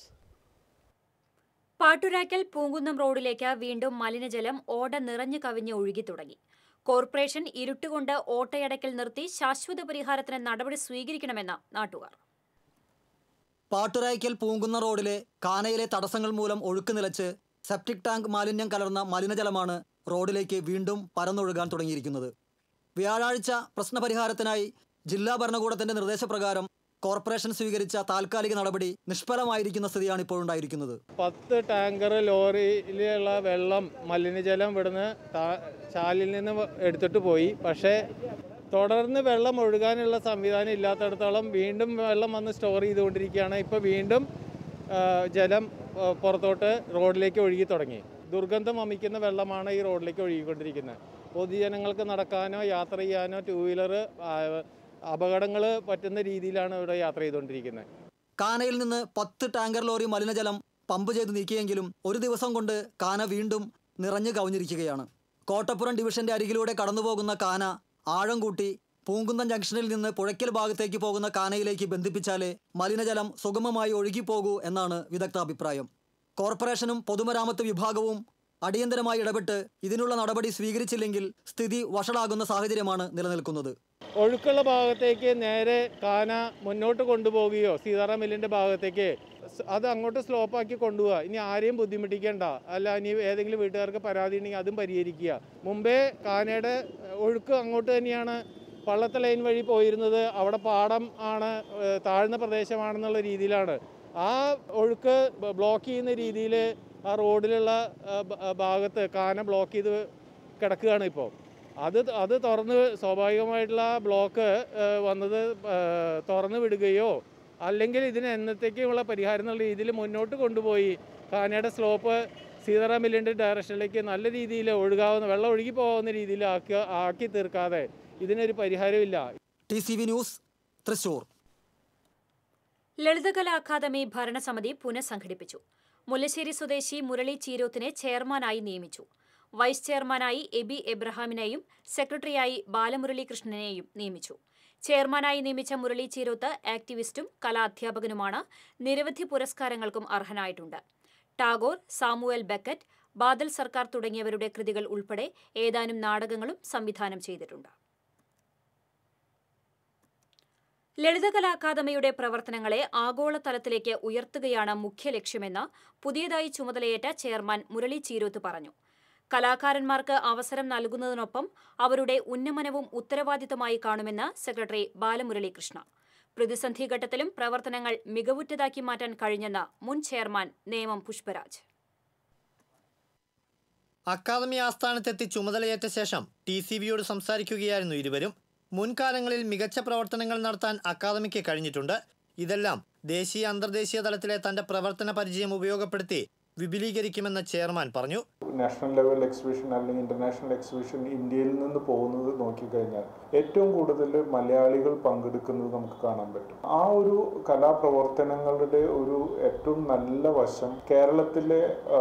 Patturaikkal Poonkunnam റോഡിലേക്ക് വീണ്ടും മലിനജലം ഓട നിറഞ്ഞു കവിഞ്ഞ് ഒഴുകി തുടങ്ങി. കോർപ്പറേഷൻ ഇരുട്ടുകൊണ്ട് ഓട്ടയടക്കൽ നിർത്തി ശാശ്വത പരിഹാരത്തിന് നടപടി സ്വീകരിക്കണമെന്ന് നാട്ടുകാർ. പാട്ടുരായ്ക്കൽ പൂങ്കുന്നം റോഡിലെ കാനയിലെ തടസ്സങ്ങൾ മൂലം ഒഴുക്ക് നിലച്ച് സെപ്റ്റിക് ടാങ്ക് മാലിന്യം കലർന്ന മലിനജലമാണ് റോഡിലേക്ക് വീണ്ടും പരന്നൊഴുകാൻ തുടങ്ങിയിരിക്കുന്നത്. വ്യാഴാഴ്ച പ്രശ്നപരിഹാരത്തിനായി ജില്ലാ ഭരണകൂടത്തിന്റെ നിർദ്ദേശപ്രകാരം കോർപ്പറേഷൻ സ്വീകരിച്ച താൽക്കാലിക നടപടി നിഷ്ഫലമായിരിക്കുന്ന സ്ഥിതിയാണ് ഇപ്പോൾ ഉണ്ടായിരിക്കുന്നത്. പത്ത് ടാങ്കർ ലോറിയിലുള്ള വെള്ളം മലിനജലം ഇവിടുന്ന് ചാലിൽ നിന്ന് എടുത്തിട്ട് പോയി. പക്ഷേ തുടർന്ന് വെള്ളം ഒഴുകാനുള്ള സംവിധാനം ഇല്ലാത്തടത്തോളം വീണ്ടും വെള്ളം വന്ന് സ്റ്റോർ ചെയ്തുകൊണ്ടിരിക്കുകയാണ്. ഇപ്പോൾ വീണ്ടും ജലം പുറത്തോട്ട് റോഡിലേക്ക് ഒഴുകി തുടങ്ങി. ദുർഗന്ധം വമിക്കുന്ന വെള്ളമാണ് ഈ റോഡിലേക്ക് ഒഴുകിക്കൊണ്ടിരിക്കുന്നത്. പൊതുജനങ്ങൾക്ക് നടക്കാനോ യാത്ര ചെയ്യാനോ ടൂ വീലർ അപകടങ്ങൾ പറ്റുന്ന രീതിയിലാണ് ഇവിടെ യാത്ര ചെയ്തുകൊണ്ടിരിക്കുന്നത്. കാനയിൽ നിന്ന് പത്ത് ടാങ്കർ ലോറി മലിനജലം പമ്പ് ചെയ്ത് നീക്കിയെങ്കിലും ഒരു ദിവസം കൊണ്ട് കാന വീണ്ടും നിറഞ്ഞു കവിഞ്ഞിരിക്കുകയാണ്. കോട്ടപ്പുറം ഡിവിഷന്റെ അരികിലൂടെ കടന്നുപോകുന്ന കാന ആഴം കൂട്ടി പൂങ്കുന്നം ജംഗ്ഷനിൽ നിന്ന് പുഴയ്ക്കൽ ഭാഗത്തേക്ക് പോകുന്ന കാനയിലേക്ക് ബന്ധിപ്പിച്ചാലേ മലിനജലം സുഗമമായി ഒഴുകിപ്പോകൂ എന്നാണ് വിദഗ്ധ അഭിപ്രായം. കോർപ്പറേഷനും പൊതുമരാമത്ത് വിഭാഗവും അടിയന്തരമായി ഇടപെട്ട് ഇതിനുള്ള നടപടി സ്വീകരിച്ചില്ലെങ്കിൽ സ്ഥിതി വഷളാകുന്ന സാഹചര്യമാണ് നിലനിൽക്കുന്നത്. ഒഴുക്കുള്ള ഭാഗത്തേക്ക് നേരെ കാന മുന്നോട്ട് കൊണ്ടുപോവുകയോ സീതാറാം മില്ലിൻ്റെ ഭാഗത്തേക്ക് അത് അങ്ങോട്ട് സ്ലോപ്പാക്കി കൊണ്ടുപോവുക. ഇനി ആരെയും ബുദ്ധിമുട്ടിക്കേണ്ട, അല്ല ഇനി ഏതെങ്കിലും വീട്ടുകാർക്ക് പരാതി ഉണ്ടെങ്കിൽ അതും പരിഹരിക്കുക. മുമ്പേ കാനയുടെ ഒഴുക്ക് അങ്ങോട്ട് തന്നെയാണ് പള്ളത്തെ ലൈൻ വഴി പോയിരുന്നത്. അവിടെ പാടം ആണ്, താഴ്ന്ന പ്രദേശമാണെന്നുള്ള രീതിയിലാണ്. ആ ഒഴുക്ക് ബ്ലോക്ക് ചെയ്യുന്ന രീതിയിൽ ആ റോഡിലുള്ള ഭാഗത്ത് കാന ബ്ലോക്ക് ചെയ്ത് കിടക്കുകയാണ് ഇപ്പോൾ. അത് അത് തുറന്ന് സ്വാഭാവികമായിട്ടുള്ള ബ്ലോക്ക് വന്നത് തുറന്നു വിടുകയോ അല്ലെങ്കിൽ ഇതിന് എന്നത്തേക്കുമുള്ള പരിഹാരം എന്നുള്ള രീതിയിൽ മുന്നോട്ട് കൊണ്ടുപോയി കാനയുടെ സ്ലോപ്പ് സീതാറാം മില്ലിൻ്റെ ഡയറക്ഷനിലേക്ക് നല്ല രീതിയിൽ ഒഴുകാവുന്ന വെള്ളം ഒഴുകി പോകാവുന്ന രീതിയിൽ ആക്കി ആക്കി തീർക്കാതെ ഇതിനൊരു പരിഹാരമില്ല. T C V news, Thrissur. Lalithakala academy ഭരണസമിതി പുനഃസംഘടിപ്പിച്ചു. മുല്ലശ്ശേരി സ്വദേശി മുരളി ചീരോത്തിനെ ചെയർമാനായി നിയമിച്ചു. വൈസ് ചെയർമാനായി എബി എബ്രഹാമിനെയും സെക്രട്ടറിയായി ബാലമുരളീകൃഷ്ണനെയും നിയമിച്ചു. ചെയർമാനായി നിയമിച്ച മുരളി ചീരോത്ത് ആക്ടിവിസ്റ്റും കലാധ്യാപകനുമാണ്. നിരവധി പുരസ്കാരങ്ങൾക്കും അർഹനായിട്ടുണ്ട്. ടാഗോർ, സാമുവൽ ബെക്കറ്റ്, ബാദൽ സർക്കാർ തുടങ്ങിയവരുടെ കൃതികൾ ഉൾപ്പെടെ ഏതാനും നാടകങ്ങളും സംവിധാനം ചെയ്തിട്ടുണ്ട്. ലളിതകലാ അക്കാദമിയുടെ പ്രവർത്തനങ്ങളെ ആഗോളതലത്തിലേക്ക് ഉയർത്തുകയാണ് മുഖ്യ ലക്ഷ്യമെന്ന് പുതിയതായി ചുമതലയേറ്റ ചെയർമാൻ മുരളി ചീരോത്ത് പറഞ്ഞു. കലാകാരന്മാർക്ക് അവസരം നൽകുന്നതിനൊപ്പം അവരുടെ ഉന്നമനവും ഉത്തരവാദിത്തമായി കാണുമെന്ന് സെക്രട്ടറി ബാലമുരളീകൃഷ്ണ. പ്രതിസന്ധി ഘട്ടത്തിലും പ്രവർത്തനങ്ങൾ മികവുറ്റതാക്കി മാറ്റാൻ കഴിഞ്ഞെന്ന് മുൻ ചെയർമാൻ നേമം പുഷ്പരാജ്. അക്കാദമി ആസ്ഥാനത്തെത്തി ചുമതലയേറ്റ ശേഷം ടി സി വിയോട് സംസാരിക്കുകയായിരുന്നു ഇരുവരും. മുൻകാലങ്ങളിൽ മികച്ച പ്രവർത്തനങ്ങൾ നടത്താൻ അക്കാദമിക്ക് കഴിഞ്ഞിട്ടുണ്ട്. ഇതെല്ലാം ദേശീയ അന്തർദേശീയ തലത്തിലെ തന്റെ പ്രവർത്തന പരിചയം ഉപയോഗപ്പെടുത്തി വിപുലീകരിക്കുമെന്ന് ചെയർമാൻ പറഞ്ഞു. നാഷണൽ ലെവൽ എക്സിബിഷൻ അല്ലെങ്കിൽ ഇന്റർനാഷണൽ എക്സിബിഷൻ ഇന്ത്യയിൽ നിന്ന് പോകുന്നത് നോക്കിക്കഴിഞ്ഞാൽ ഏറ്റവും കൂടുതൽ മലയാളികൾ പങ്കെടുക്കുന്നത് നമുക്ക് കാണാൻ പറ്റും. ആ ഒരു കലാപ്രവർത്തനങ്ങളുടെ ഒരു ഏറ്റവും നല്ല വശം കേരളത്തിലെ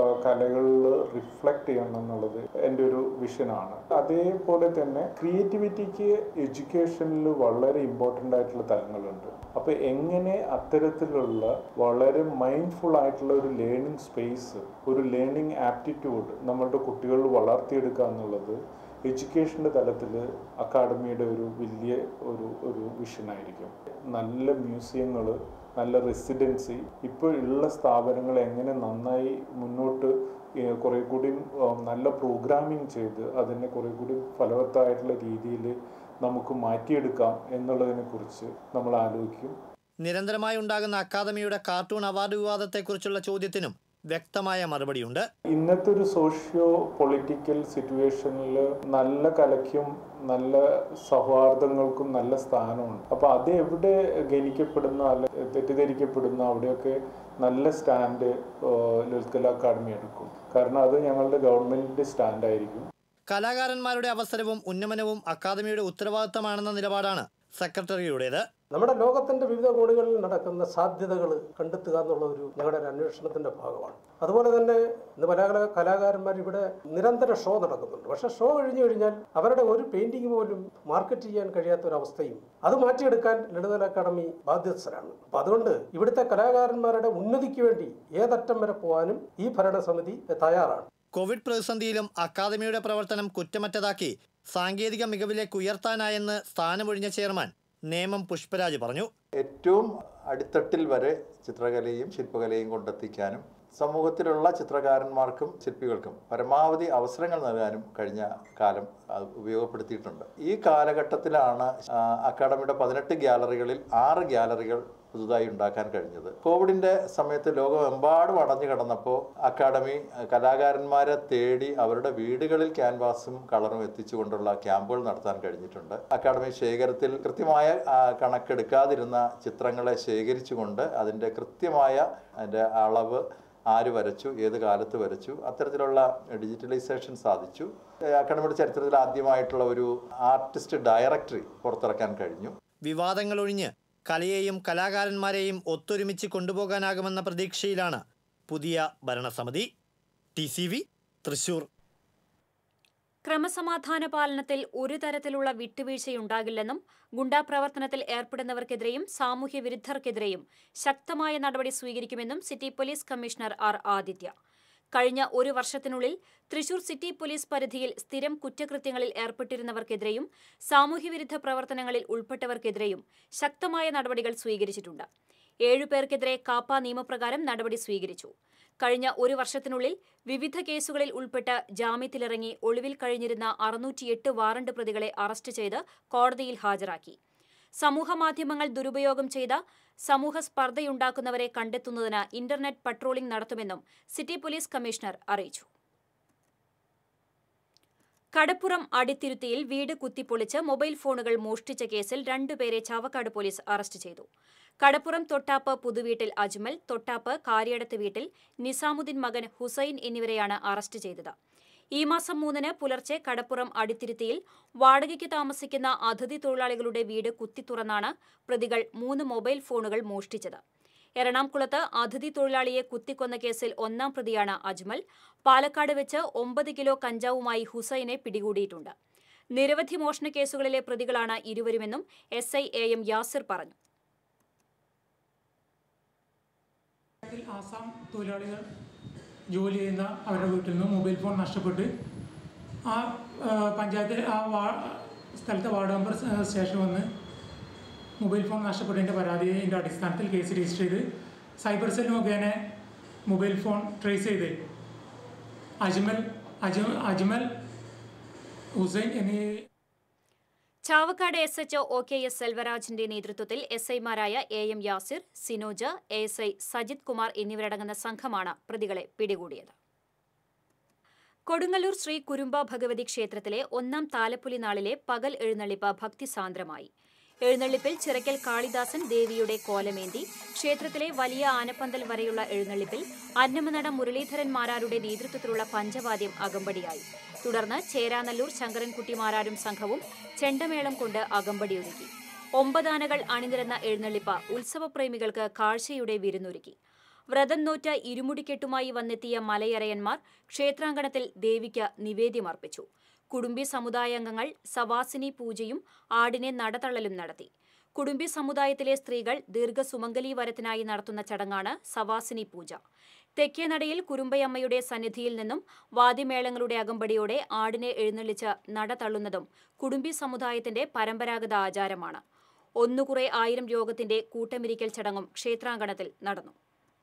കലകളിൽ റിഫ്ലക്റ്റ് ചെയ്യണം എന്നുള്ളത് എൻ്റെ ഒരു വിഷനാണ്. അതേപോലെ തന്നെ ക്രിയേറ്റിവിറ്റിക്ക് എഡ്യൂക്കേഷനിൽ വളരെ ഇമ്പോർട്ടൻ്റ് ആയിട്ടുള്ള തലങ്ങളുണ്ട്. അപ്പോൾ എങ്ങനെ അത്തരത്തിലുള്ള വളരെ മൈൻഡ്ഫുൾ ആയിട്ടുള്ള ഒരു ലേണിംഗ് സ്പേസ്, ഒരു ലേണിംഗ് ആപ്റ്റിറ്റ്യൂഡ് നമ്മളുടെ കുട്ടികളിൽ വളർത്തിയെടുക്കുക എന്നുള്ളത് എഡ്യൂക്കേഷൻ്റെ തലത്തിൽ അക്കാഡമിയുടെ ഒരു വലിയ ഒരു ഒരു വിഷനായിരിക്കും. നല്ല മ്യൂസിയങ്ങൾ, നല്ല റെസിഡൻസി, ഇപ്പോൾ ഉള്ള സ്ഥാപനങ്ങൾ എങ്ങനെ നന്നായി മുന്നോട്ട് കുറേ കൂടി നല്ല പ്രോഗ്രാമിംഗ് ചെയ്ത് അതിനെ കുറേ കൂടി ഫലവത്തായിട്ടുള്ള രീതിയിൽ നമുക്ക് മാറ്റിയെടുക്കാം എന്നുള്ളതിനെക്കുറിച്ച് നമ്മൾ ആലോചിക്കും. നിരന്തരമായി ഉണ്ടാകുന്ന അക്കാദമിയുടെ കാർട്ടൂൺ അവാർഡ് വിവാദത്തെക്കുറിച്ചുള്ള ചോദ്യത്തിനും വ്യക്തമായ മറുപടിയുണ്ട്. ഇന്നത്തെ ഒരു സോഷ്യോ പൊളിറ്റിക്കൽ സിറ്റുവേഷനിൽ നല്ല കലയ്ക്കും നല്ല സൗഹാർദ്ദങ്ങൾക്കും നല്ല സ്ഥാനമുണ്ട്. അപ്പോൾ അത് എവിടെ ഗണിക്കപ്പെടുന്ന അല്ല തെറ്റിദ്ധരിക്കപ്പെടുന്ന അവിടെയൊക്കെ നല്ല സ്റ്റാൻഡ് ലളിതകലാ അക്കാദമി എടുക്കും. കാരണം അത് ഞങ്ങളുടെ ഗവൺമെന്റിന്റെ സ്റ്റാൻഡായിരിക്കും. കലാകാരന്മാരുടെ അവസരവും ഉന്നമനവും അക്കാദമിയുടെ ഉത്തരവാദിത്തമാണെന്ന നിലപാടാണ് സെക്രട്ടറിയുടേത്. നമ്മുടെ ലോകത്തിന്റെ വിവിധ കോണുകളിൽ നടക്കുന്ന സാധ്യതകൾ കണ്ടെത്തുക എന്നുള്ള ഒരു ഞങ്ങളുടെ ഒരു അന്വേഷണത്തിന്റെ ഭാഗമാണ്. അതുപോലെ തന്നെ ഇന്ന് പല കലാകാരന്മാർ ഇവിടെ നിരന്തര ഷോ നടക്കുന്നുണ്ട്. പക്ഷെ ഷോ കഴിഞ്ഞു കഴിഞ്ഞാൽ അവരുടെ ഒരു പെയിന്റിംഗ് പോലും മാർക്കറ്റ് ചെയ്യാൻ കഴിയാത്ത ഒരു അവസ്ഥയും അത് മാറ്റിയെടുക്കാൻ ലളിതകലാ അക്കാദമി ബാധ്യസ്ഥരാണ്. അപ്പൊ അതുകൊണ്ട് ഇവിടുത്തെ കലാകാരന്മാരുടെ ഉന്നതിക്ക് വേണ്ടി ഏതറ്റം വരെ പോകാനും ഈ ഭരണസമിതി തയ്യാറാണ്. കോവിഡ് പ്രതിസന്ധിയിലും അക്കാദമിയുടെ പ്രവർത്തനം കുറ്റമറ്റതാക്കി സാങ്കേതിക മികവിലേക്ക് ഉയർത്താനായെന്ന് സ്ഥാനമൊഴിഞ്ഞ ചെയർമാൻ നേമം പുഷ്പരാജ് പറഞ്ഞു. ഏറ്റവും അടിത്തട്ടിൽ വരെ ചിത്രകലയും ശില്പകലയും കൊണ്ടെത്തിക്കാനും സമൂഹത്തിലുള്ള ചിത്രകാരന്മാർക്കും ശില്പികൾക്കും പരമാവധി അവസരങ്ങൾ നൽകാനും കഴിഞ്ഞ കാലം ഉപയോഗപ്പെടുത്തിയിട്ടുണ്ട്. ഈ കാലഘട്ടത്തിലാണ് അക്കാദമിയുടെ പതിനെട്ട് ഗ്യാലറികളിൽ ആറ് ഗ്യാലറികൾ പുതുതായി ഉണ്ടാക്കാൻ കഴിഞ്ഞത്. കോവിഡിന്റെ സമയത്ത് ലോകമെമ്പാടും അടഞ്ഞു കിടന്നപ്പോൾ അക്കാദമി കലാകാരന്മാരെ തേടി അവരുടെ വീടുകളിൽ ക്യാൻവാസും കളറും എത്തിച്ചുകൊണ്ടുള്ള ക്യാമ്പുകൾ നടത്താൻ കഴിഞ്ഞിട്ടുണ്ട്. അക്കാദമി ശേഖരത്തിൽ കൃത്യമായ കണക്കെടുക്കാതിരുന്ന ചിത്രങ്ങളെ ശേഖരിച്ചുകൊണ്ട് അതിൻ്റെ കൃത്യമായ അതിൻ്റെ അളവ് ആര് വരച്ചു, ഏത് കാലത്ത് വരച്ചു, അത്തരത്തിലുള്ള ഡിജിറ്റലൈസേഷൻ സാധിച്ചു. അക്കാഡമിയുടെ ചരിത്രത്തിൽ ആദ്യമായിട്ടുള്ള ഒരു ആർട്ടിസ്റ്റ് ഡയറക്ടറി പുറത്തിറക്കാൻ കഴിഞ്ഞു. വിവാദങ്ങൾ ഒഴിഞ്ഞ് കലയെയും കലാകാരന്മാരെയും ഒത്തൊരുമിച്ച് കൊണ്ടുപോകാനാകുമെന്ന പ്രതീക്ഷയിലാണ് പുതിയ ഭരണസമിതി. T C V Thrissur. ക്രമസമാധാന പാലനത്തിൽ ഒരു തരത്തിലുള്ള വിട്ടുവീഴ്ചയുണ്ടാകില്ലെന്നും ഗുണ്ടാപ്രവർത്തനത്തിൽ ഏർപ്പെടുന്നവർക്കെതിരെയും സാമൂഹ്യ വിരുദ്ധർക്കെതിരെയും ശക്തമായ നടപടി സ്വീകരിക്കുമെന്നും city police commissioner R Aditya. കഴിഞ്ഞ ഒരു വർഷത്തിനുള്ളിൽ തൃശൂർ സിറ്റി പോലീസ് പരിധിയിൽ സ്ഥിരം കുറ്റകൃത്യങ്ങളിൽ ഏർപ്പെട്ടിരുന്നവർക്കെതിരെയും സാമൂഹ്യവിരുദ്ധ പ്രവർത്തനങ്ങളിൽ ഉൾപ്പെട്ടവർക്കെതിരെയും ശക്തമായ നടപടികൾ സ്വീകരിച്ചിട്ടുണ്ട്. ഏഴുപേർക്കെതിരെ കാപ്പ നിയമപ്രകാരം നടപടി സ്വീകരിച്ചു. കഴിഞ്ഞ ഒരു വർഷത്തിനുള്ളിൽ വിവിധ കേസുകളിൽ ഉൾപ്പെട്ട് ജാമ്യത്തിലിറങ്ങി ഒളിവിൽ കഴിഞ്ഞിരുന്ന അറുന്നൂറ്റിയെട്ട് വാറണ്ട് പ്രതികളെ അറസ്റ്റ് ചെയ്ത് കോടതിയിൽ ഹാജരാക്കി. സമൂഹമാധ്യമങ്ങൾ ദുരുപയോഗം ചെയ്ത സമൂഹ സ്പർദ്ധയുണ്ടാക്കുന്നവരെ കണ്ടെത്തുന്നതിന് ഇന്റർനെറ്റ് പട്രോളിംഗ് നടത്തുമെന്നും സിറ്റി പോലീസ് കമ്മീഷണർ അറിയിച്ചു. കടപ്പുറം അടിത്തിരുത്തിയിൽ വീട് കുത്തിപ്പൊളിച്ച് മൊബൈൽ ഫോണുകൾ മോഷ്ടിച്ച കേസിൽ രണ്ടുപേരെ ചാവക്കാട് പോലീസ് അറസ്റ്റ് ചെയ്തു. കടപ്പുറം തൊട്ടാപ്പ് പുതുവീട്ടിൽ അജ്മൽ, തൊട്ടാപ്പ് കാര്യടത്ത് വീട്ടിൽ നിസാമുദ്ദീൻ മകൻ ഹുസൈൻ എന്നിവരെയാണ് അറസ്റ്റ് ചെയ്തത്. ഈ മാസം മൂന്നിന് പുലർച്ചെ കടപ്പുറം അടിത്തിരുത്തിയിൽ വാടകയ്ക്ക് താമസിക്കുന്ന അതിഥി തൊഴിലാളികളുടെ വീട് കുത്തിത്തുറന്നാണ് പ്രതികൾ മൂന്ന് മൊബൈൽ ഫോണുകൾ മോഷ്ടിച്ചത്. എറണാകുളത്ത് അതിഥി തൊഴിലാളിയെ കുത്തിക്കൊന്ന കേസിൽ ഒന്നാം പ്രതിയാണ് അജ്മൽ. പാലക്കാട് വെച്ച് ഒമ്പത് കിലോ കഞ്ചാവുമായി ഹുസൈനെ പിടികൂടിയിട്ടുണ്ട്. നിരവധി മോഷണ കേസുകളിലെ പ്രതികളാണ് ഇരുവരുമെന്നും S I A M Yasir പറഞ്ഞു. ആസാം തൊഴിലാളികൾ ജോലി ചെയ്യുന്ന അവരുടെ വീട്ടിൽ നിന്ന് മൊബൈൽ ഫോൺ നഷ്ടപ്പെട്ട് ആ പഞ്ചായത്തിൽ ആ വാ സ്ഥലത്തെ വാർഡ് മെമ്പർ സ്റ്റേഷൻ വന്ന് മൊബൈൽ ഫോൺ നഷ്ടപ്പെട്ടതിൻ്റെ പരാതിയുടെ അടിസ്ഥാനത്തിൽ കേസ് രജിസ്റ്റർ ചെയ്ത് സൈബർ സെൽ മുഖേന മൊബൈൽ ഫോൺ ട്രേസ് ചെയ്ത് അജ്മൽ അജ് അജ്മൽ ഹുസൈൻ എന്നീ Chavakkad S H O K S സെൽവരാജിന്റെ നേതൃത്വത്തിൽ എസ് ഐമാരായ A M Yasir, Sinoj, A S I Sajith Kumar എന്നിവരടങ്ങുന്ന സംഘമാണ് പ്രതികളെ പിടികൂടിയത്. കൊടുങ്ങല്ലൂർ ശ്രീ കുരുമ്പ ഭഗവതി ക്ഷേത്രത്തിലെ ഒന്നാം താലപ്പൊലി നാളിലെ പകൽ എഴുന്നള്ളിപ്പ് ഭക്തിസാന്ദ്രമായി. എഴുന്നള്ളിപ്പിൽ ചിറക്കൽ കാളിദാസൻ ദേവിയുടെ കോലമേന്തി. ക്ഷേത്രത്തിലെ വലിയ ആനപ്പന്തൽ വരെയുള്ള എഴുന്നള്ളിപ്പിൽ അന്നമനട മുരളീധരൻ മാരാരുടെ നേതൃത്വത്തിലുള്ള പഞ്ചവാദ്യം അകമ്പടിയായി. തുടർന്ന് ചേരാനല്ലൂർ ശങ്കരൻകുട്ടിമാരാരും സംഘവും ചെണ്ടമേളം കൊണ്ട് അകമ്പടിയൊരുക്കി. ഒമ്പതാനകൾ അണിനിരന്ന എഴുന്നള്ളിപ്പ് ഉത്സവപ്രേമികൾക്ക് കാഴ്ചയുടെ വിരുന്നൊരുക്കി. വ്രതം നോറ്റ ഇരുമുടിക്കെട്ടുമായി വന്നെത്തിയ മലയറയന്മാർ ക്ഷേത്രാങ്കണത്തിൽ ദേവിക്ക് നിവേദ്യമർപ്പിച്ചു. കുടുംബി സമുദായാംഗങ്ങൾ സവാസിനി പൂജയും ആടിനെ നടതള്ളലും നടത്തി. കുടുംബി സമുദായത്തിലെ സ്ത്രീകൾ ദീർഘസുമംഗലി വരത്തിനായി നടത്തുന്ന ചടങ്ങാണ് സവാസിനി പൂജ. തെക്കേനടയിൽ കുരുമ്പയമ്മയുടെ സന്നിധിയിൽ നിന്നും വാദ്യമേളങ്ങളുടെ അകമ്പടിയോടെ ആടിനെ എഴുന്നള്ളിച്ച് നട തള്ളുന്നതും കുടുംബി സമുദായത്തിന്റെ പരമ്പരാഗത ആചാരമാണ്. ഒന്നുകുറെ ആയിരം യോഗത്തിന്റെ കൂട്ടമിരിക്കൽ ചടങ്ങും ക്ഷേത്രാങ്കണത്തിൽ നടന്നു.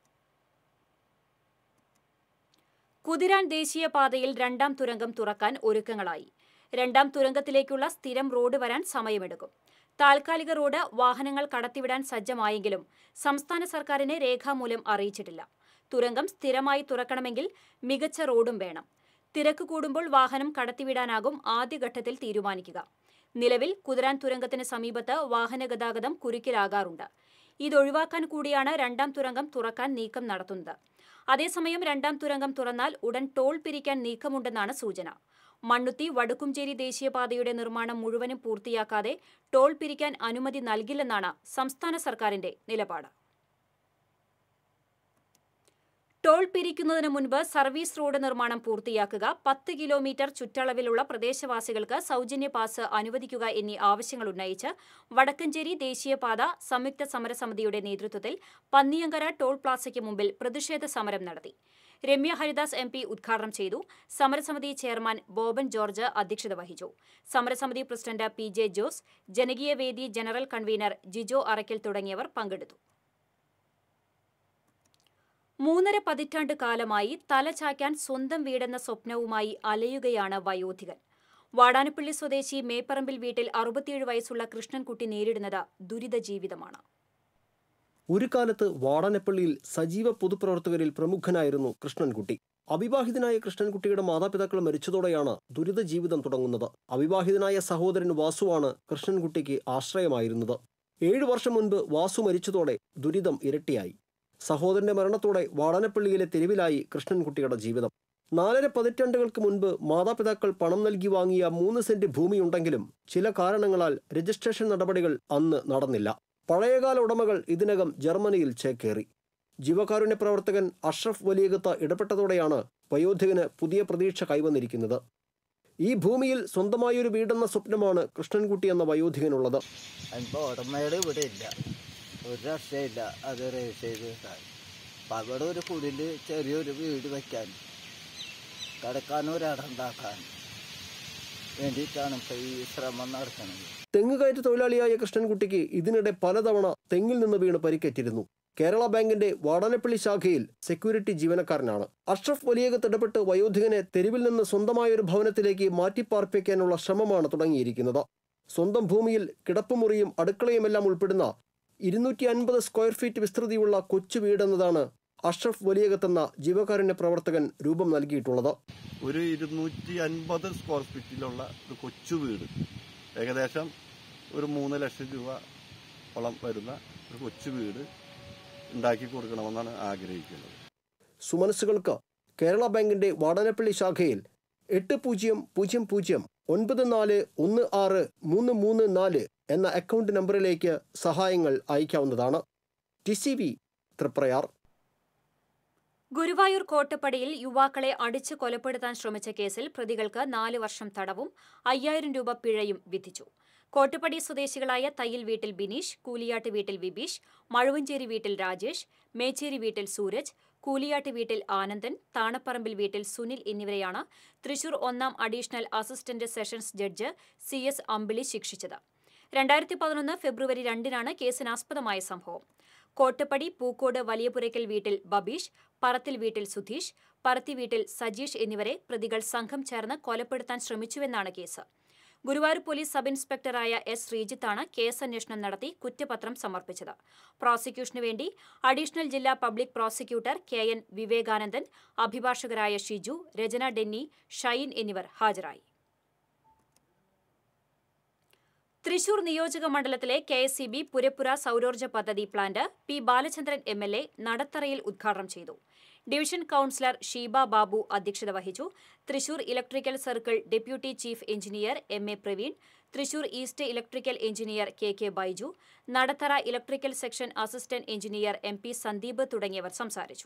കുതിരാൻ ദേശീയപാതയിൽ രണ്ടാം തുരങ്കം തുറക്കാൻ ഒരുക്കങ്ങളായി. രണ്ടാം തുരങ്കത്തിലേക്കുള്ള സ്ഥിരം റോഡ് വരാൻ സമയമെടുക്കും. താൽക്കാലിക റോഡ് വാഹനങ്ങൾ കടത്തിവിടാൻ സജ്ജമായെങ്കിലും സംസ്ഥാന സർക്കാരിനെ രേഖാമൂലം അറിയിച്ചിട്ടില്ല. തുരങ്കം സ്ഥിരമായി തുറക്കണമെങ്കിൽ മികച്ച റോഡും വേണം. തിരക്ക് കൂടുമ്പോൾ വാഹനം കടത്തിവിടാനാകും ആദ്യഘട്ടത്തിൽ തീരുമാനിക്കുക. നിലവിൽ കുതിരാൻ തുരങ്കത്തിന് സമീപത്ത് വാഹന ഗതാഗതം കുരുക്കിലാകാറുണ്ട്. ഇതൊഴിവാക്കാൻ കൂടിയാണ് രണ്ടാം തുരങ്കം തുറക്കാൻ നീക്കം നടത്തുന്നത്. അതേസമയം രണ്ടാം തുരങ്കം തുറന്നാൽ ഉടൻ ടോൾ പിരിക്കാൻ നീക്കമുണ്ടെന്നാണ് സൂചന. മണ്ണുത്തി വടുക്കുംചേരി ദേശീയപാതയുടെ നിർമ്മാണം മുഴുവനും പൂർത്തിയാക്കാതെ ടോൾ പിരിക്കാൻ അനുമതി നൽകില്ലെന്നാണ് സംസ്ഥാന സർക്കാരിന്റെ നിലപാട്. ടോൾ പിരിക്കുന്നതിന് മുൻപ് സർവീസ് റോഡ് നിർമ്മാണം പൂർത്തിയാക്കുക, പത്ത് കിലോമീറ്റർ ചുറ്റളവിലുള്ള പ്രദേശവാസികൾക്ക് സൗജന്യ പാസ് അനുവദിക്കുക എന്നീ ആവശ്യങ്ങൾ ഉന്നയിച്ച് വടക്കഞ്ചേരി ദേശീയപാത സംയുക്ത സമരസമിതിയുടെ നേതൃത്വത്തിൽ പന്നിയങ്കര ടോൾ പ്ലാസയ്ക്ക് മുമ്പിൽ പ്രതിഷേധ സമരം നടത്തി. രമ്യ ഹരിദാസ് എം പി ഉദ്ഘാടനം ചെയ്തു. സമരസമിതി ചെയർമാൻ ബോബൻ ജോർജ് അധ്യക്ഷത വഹിച്ചു. സമരസമിതി പ്രസിഡന്റ് പി ജെ ജോസ്, ജനകീയ വേദി ജനറൽ കൺവീനർ ജിജോ അറയ്ക്കൽ തുടങ്ങിയവർ പങ്കെടുത്തു. മൂന്നര പതിറ്റാണ്ട് കാലമായി തലചായ്ക്കാൻ സ്വന്തം വീടെന്ന സ്വപ്നവുമായി അലയുകയാണ് വയോധികൻ. വാടാനപ്പള്ളി സ്വദേശി മേപ്പറമ്പിൽ വീട്ടിൽ അറുപത്തിയേഴ് വയസ്സുള്ള കൃഷ്ണൻകുട്ടി നേരിടുന്നത് ദുരിത ജീവിതമാണ്. ഒരു കാലത്ത് വാടാനപ്പള്ളിയിൽ സജീവ പൊതുപ്രവർത്തകരിൽ പ്രമുഖനായിരുന്നു കൃഷ്ണൻകുട്ടി. അവിവാഹിതനായ കൃഷ്ണൻകുട്ടിയുടെ മാതാപിതാക്കൾ മരിച്ചതോടെയാണ് ദുരിത ജീവിതം തുടങ്ങുന്നത്. അവിവാഹിതനായ സഹോദരൻ വാസുവാണ് കൃഷ്ണൻകുട്ടിക്ക് ആശ്രയമായിരുന്നത്. ഏഴു വർഷം മുൻപ് വാസു മരിച്ചതോടെ ദുരിതം ഇരട്ടിയായി. സഹോദരന്റെ മരണത്തോടെ വാടനപ്പള്ളിയിലെ തെരുവിലായി കൃഷ്ണൻകുട്ടിയുടെ ജീവിതം. നാലര പതിറ്റാണ്ടുകൾക്ക് മുൻപ് മാതാപിതാക്കൾ പണം നൽകി വാങ്ങിയ മൂന്ന് സെന്റ് ഭൂമിയുണ്ടെങ്കിലും ചില കാരണങ്ങളാൽ രജിസ്ട്രേഷൻ നടപടികൾ അന്ന് നടന്നില്ല. പഴയകാല ഉടമകൾ ഇതിനകം ജർമ്മനിയിൽ ചേക്കേറി. ജീവകാരുണ്യ പ്രവർത്തകൻ അഷ്റഫ് വലിയകത്ത് ഇടപെട്ടതോടെയാണ് വയോധികന് പുതിയ പ്രതീക്ഷ കൈവന്നിരിക്കുന്നത്. ഈ ഭൂമിയിൽ സ്വന്തമായൊരു വീടെന്ന സ്വപ്നമാണ് കൃഷ്ണൻകുട്ടി എന്ന വയോധികനുള്ളത്. ഉടമയുടെ ഇവിടെ ഇല്ല, ഒരു രക്ഷയില്ല. അത് രജിസ്റ്റർ ചെയ്തിട്ടാണ്. അപ്പം അവിടെ ഒരു കുടിൽ ചെറിയൊരു വീട് വയ്ക്കാൻ, കിടക്കാനും ഒരിടമുണ്ടാക്കാൻ വേണ്ടിയിട്ടാണ് ഇപ്പം ഈ ശ്രമം നടക്കുന്നത്. തെങ്ങുകയറ്റ് തൊഴിലാളിയായ കൃഷ്ണൻകുട്ടിക്ക് ഇതിനിടെ പലതവണ തെങ്ങിൽ നിന്ന് വീണ് പരിക്കേറ്റിരുന്നു. കേരള ബാങ്കിന്റെ വാടാനപ്പള്ളി ശാഖയിൽ സെക്യൂരിറ്റി ജീവനക്കാരനാണ്. അഷ്റഫ് വലിയകത്ത് ഇടപെട്ട് വയോധികനെ തെരുവിൽ നിന്ന് സ്വന്തമായൊരു ഭവനത്തിലേക്ക് മാറ്റിപ്പാർപ്പിക്കാനുള്ള ശ്രമമാണ് തുടങ്ങിയിരിക്കുന്നത്. സ്വന്തം ഭൂമിയിൽ കിടപ്പുമുറിയും അടുക്കളയുമെല്ലാം ഉൾപ്പെടുന്ന ഇരുന്നൂറ്റി അൻപത് സ്ക്വയർ ഫീറ്റ് വിസ്തൃതിയുള്ള കൊച്ചു വീടെന്നതാണ് അഷ്റഫ് വലിയകത്തെന്ന ജീവകാരുണ്യ പ്രവർത്തകൻ രൂപം നൽകിയിട്ടുള്ളത്. ഒരു ഇരുന്നൂറ്റി അൻപത് സ്ക്വയർ ഫീറ്റിലുള്ള ഒരു കൊച്ചു വീട്, ഏകദേശം ഒരു മൂന്ന് ലക്ഷം രൂപ ഓളം വരുന്ന ഒരു കൊച്ചു വീട് ഉണ്ടാക്കി കൊടുക്കണമെന്നാണ് ആഗ്രഹിക്കുന്നത്. സുമനസ്സുകൾക്ക് കേരള ബാങ്കിന്റെ വാടാനപ്പള്ളി ശാഖയിൽ എട്ട് പൂജ്യം പൂജ്യം പൂജ്യം ഒൻപത് നാല് ഒന്ന് ആറ് മൂന്ന് മൂന്ന് നാല് എന്ന അക്കൗണ്ട് നമ്പറിലേക്ക് സഹായങ്ങൾ അയക്കാവുന്നതാണ്. T C V Triprayar. Guruvayur കോട്ടപ്പടിയിൽ യുവാക്കളെ അടിച്ച് കൊലപ്പെടുത്താൻ ശ്രമിച്ച കേസിൽ പ്രതികൾക്ക് നാല് വർഷം തടവും അയ്യായിരം രൂപ പിഴയും വിധിച്ചു. കോട്ടപ്പടി സ്വദേശികളായ തയ്യിൽ വീട്ടിൽ ബിനീഷ്, കൂലിയാട്ട് വീട്ടിൽ വിബീഷ്, മഴുവഞ്ചേരി വീട്ടിൽ രാജേഷ്, മേച്ചേരി വീട്ടിൽ സൂരജ്, കൂലിയാട്ട് വീട്ടിൽ ആനന്ദൻ, താണപ്പറമ്പിൽ വീട്ടിൽ സുനിൽ എന്നിവരെയാണ് തൃശൂർ ഒന്നാം additional assistant sessions judge C S Ambili ശിക്ഷിച്ചത്. രണ്ടായിരത്തി പതിനൊന്ന് ഫെബ്രുവരി രണ്ടിനാണ് കേസിനാസ്പദമായ സംഭവം. കോട്ടപ്പടി പൂക്കോട് വലിയപുരയ്ക്കൽ വീട്ടിൽ ബബീഷ്, പറത്തിൽ വീട്ടിൽ സുധീഷ്, പറത്തി വീട്ടിൽ സജീഷ് എന്നിവരെ പ്രതികൾ സംഘം ചേർന്ന് കൊലപ്പെടുത്താൻ ശ്രമിച്ചുവെന്നാണ് കേസ്. ഗുരുവായൂർ പോലീസ് സബ് ഇൻസ്പെക്ടറായ എസ് ശ്രീജിത്താണ് കേസന്വേഷണം നടത്തി കുറ്റപത്രം സമർപ്പിച്ചത്. പ്രോസിക്യൂഷനു വേണ്ടി അഡീഷണൽ ജില്ലാ public prosecutor K N Vivekanandan, അഭിഭാഷകരായ ഷിജു, രചന ഡെന്നി, ഷൈൻ എന്നിവർ ഹാജരായി. തൃശൂർ നിയോജക മണ്ഡലത്തിലെ കെ എസ് ഇ ബി പുരപ്പുര സൗരോർജ്ജ പദ്ധതി plant P Balachandran M L A നടത്തറയിൽ ഉദ്ഘാടനം ചെയ്തു. ഡിവിഷൻ കൌൺസിലർ ഷീബ ബാബു അധ്യക്ഷത വഹിച്ചു. Thrissur electrical circle deputy chief engineer M A Praveen, Thrissur east electrical engineer K K Baiju, Nadathara electrical section assistant engineer M P Sandeep തുടങ്ങിയവർ സംസാരിച്ചു.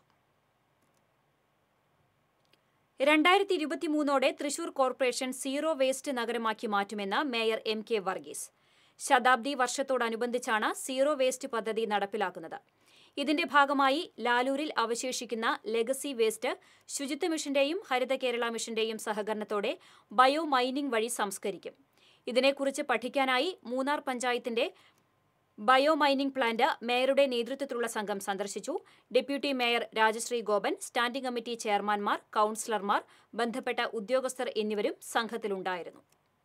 രണ്ടായിരത്തി ഇരുപത്തിമൂന്നോടെ തൃശൂർ കോർപ്പറേഷൻ സീറോ വേസ്റ്റ് നഗരമാക്കി മാറ്റുമെന്ന് മേയർ എം കെ വർഗീസ്. ശതാബ്ദി വർഷത്തോടനുബന്ധിച്ചാണ് സീറോ വേസ്റ്റ് പദ്ധതി നടപ്പിലാക്കുന്നത്. ഇതിന്റെ ഭാഗമായി ലാലൂരിൽ അവശേഷിക്കുന്ന ലെഗസി വേസ്റ്റ് ശുചിത്വ മിഷന്റെയും ഹരിത കേരള മിഷന്റെയും സഹകരണത്തോടെ ബയോ മൈനിംഗ് വഴി സംസ്കരിക്കും. ഇതിനെക്കുറിച്ച് പഠിക്കാനായി മൂന്നാർ പഞ്ചായത്തിന്റെ ബയോ മൈനിംഗ് പ്ലാന്റ് മേയറുടെ നേതൃത്വത്തിലുള്ള സംഘം സന്ദർശിച്ചു. Deputy mayor Rajasree Gopan, standing committee ചെയർമാൻമാർ, കൌൺസിലർമാർ, ബന്ധപ്പെട്ട ഉദ്യോഗസ്ഥർ എന്നിവരും സംഘത്തിലുണ്ടായിരുന്നു.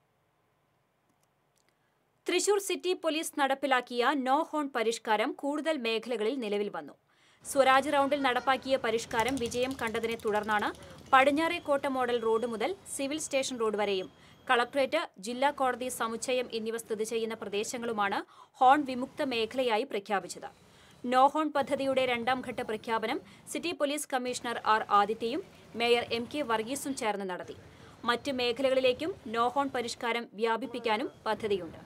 തൃശൂർ സിറ്റി പോലീസ് നടപ്പിലാക്കിയ നോ ഹോൺ പരിഷ്കാരം കൂടുതൽ മേഖലകളിൽ നിലവിൽ വന്നു. സ്വരാജ് റൌണ്ടിൽ നടപ്പാക്കിയ പരിഷ്കാരം വിജയം കണ്ടതിനെ തുടർന്നാണ് പടിഞ്ഞാറേക്കോട്ട മോഡൽ റോഡ് മുതൽ സിവിൽ സ്റ്റേഷൻ റോഡ് വരെയും കളക്ടറേറ്റ്, ജില്ലാ കോടതി സമുച്ചയം എന്നിവ സ്ഥിതി ചെയ്യുന്ന പ്രദേശങ്ങളുമാണ് ഹോൺ വിമുക്ത മേഖലയായി പ്രഖ്യാപിച്ചത്. നോ ഹോൺ പദ്ധതിയുടെ രണ്ടാം ഘട്ട പ്രഖ്യാപനം സിറ്റി പോലീസ് കമ്മീഷണർ ആർ ആദിത്യയും മേയർ എം കെ വർഗീസും ചേർന്ന് നടത്തി. മറ്റ് മേഖലകളിലേക്കും നോ ഹോൺ പരിഷ്കാരം വ്യാപിപ്പിക്കാനും പദ്ധതിയുണ്ട്.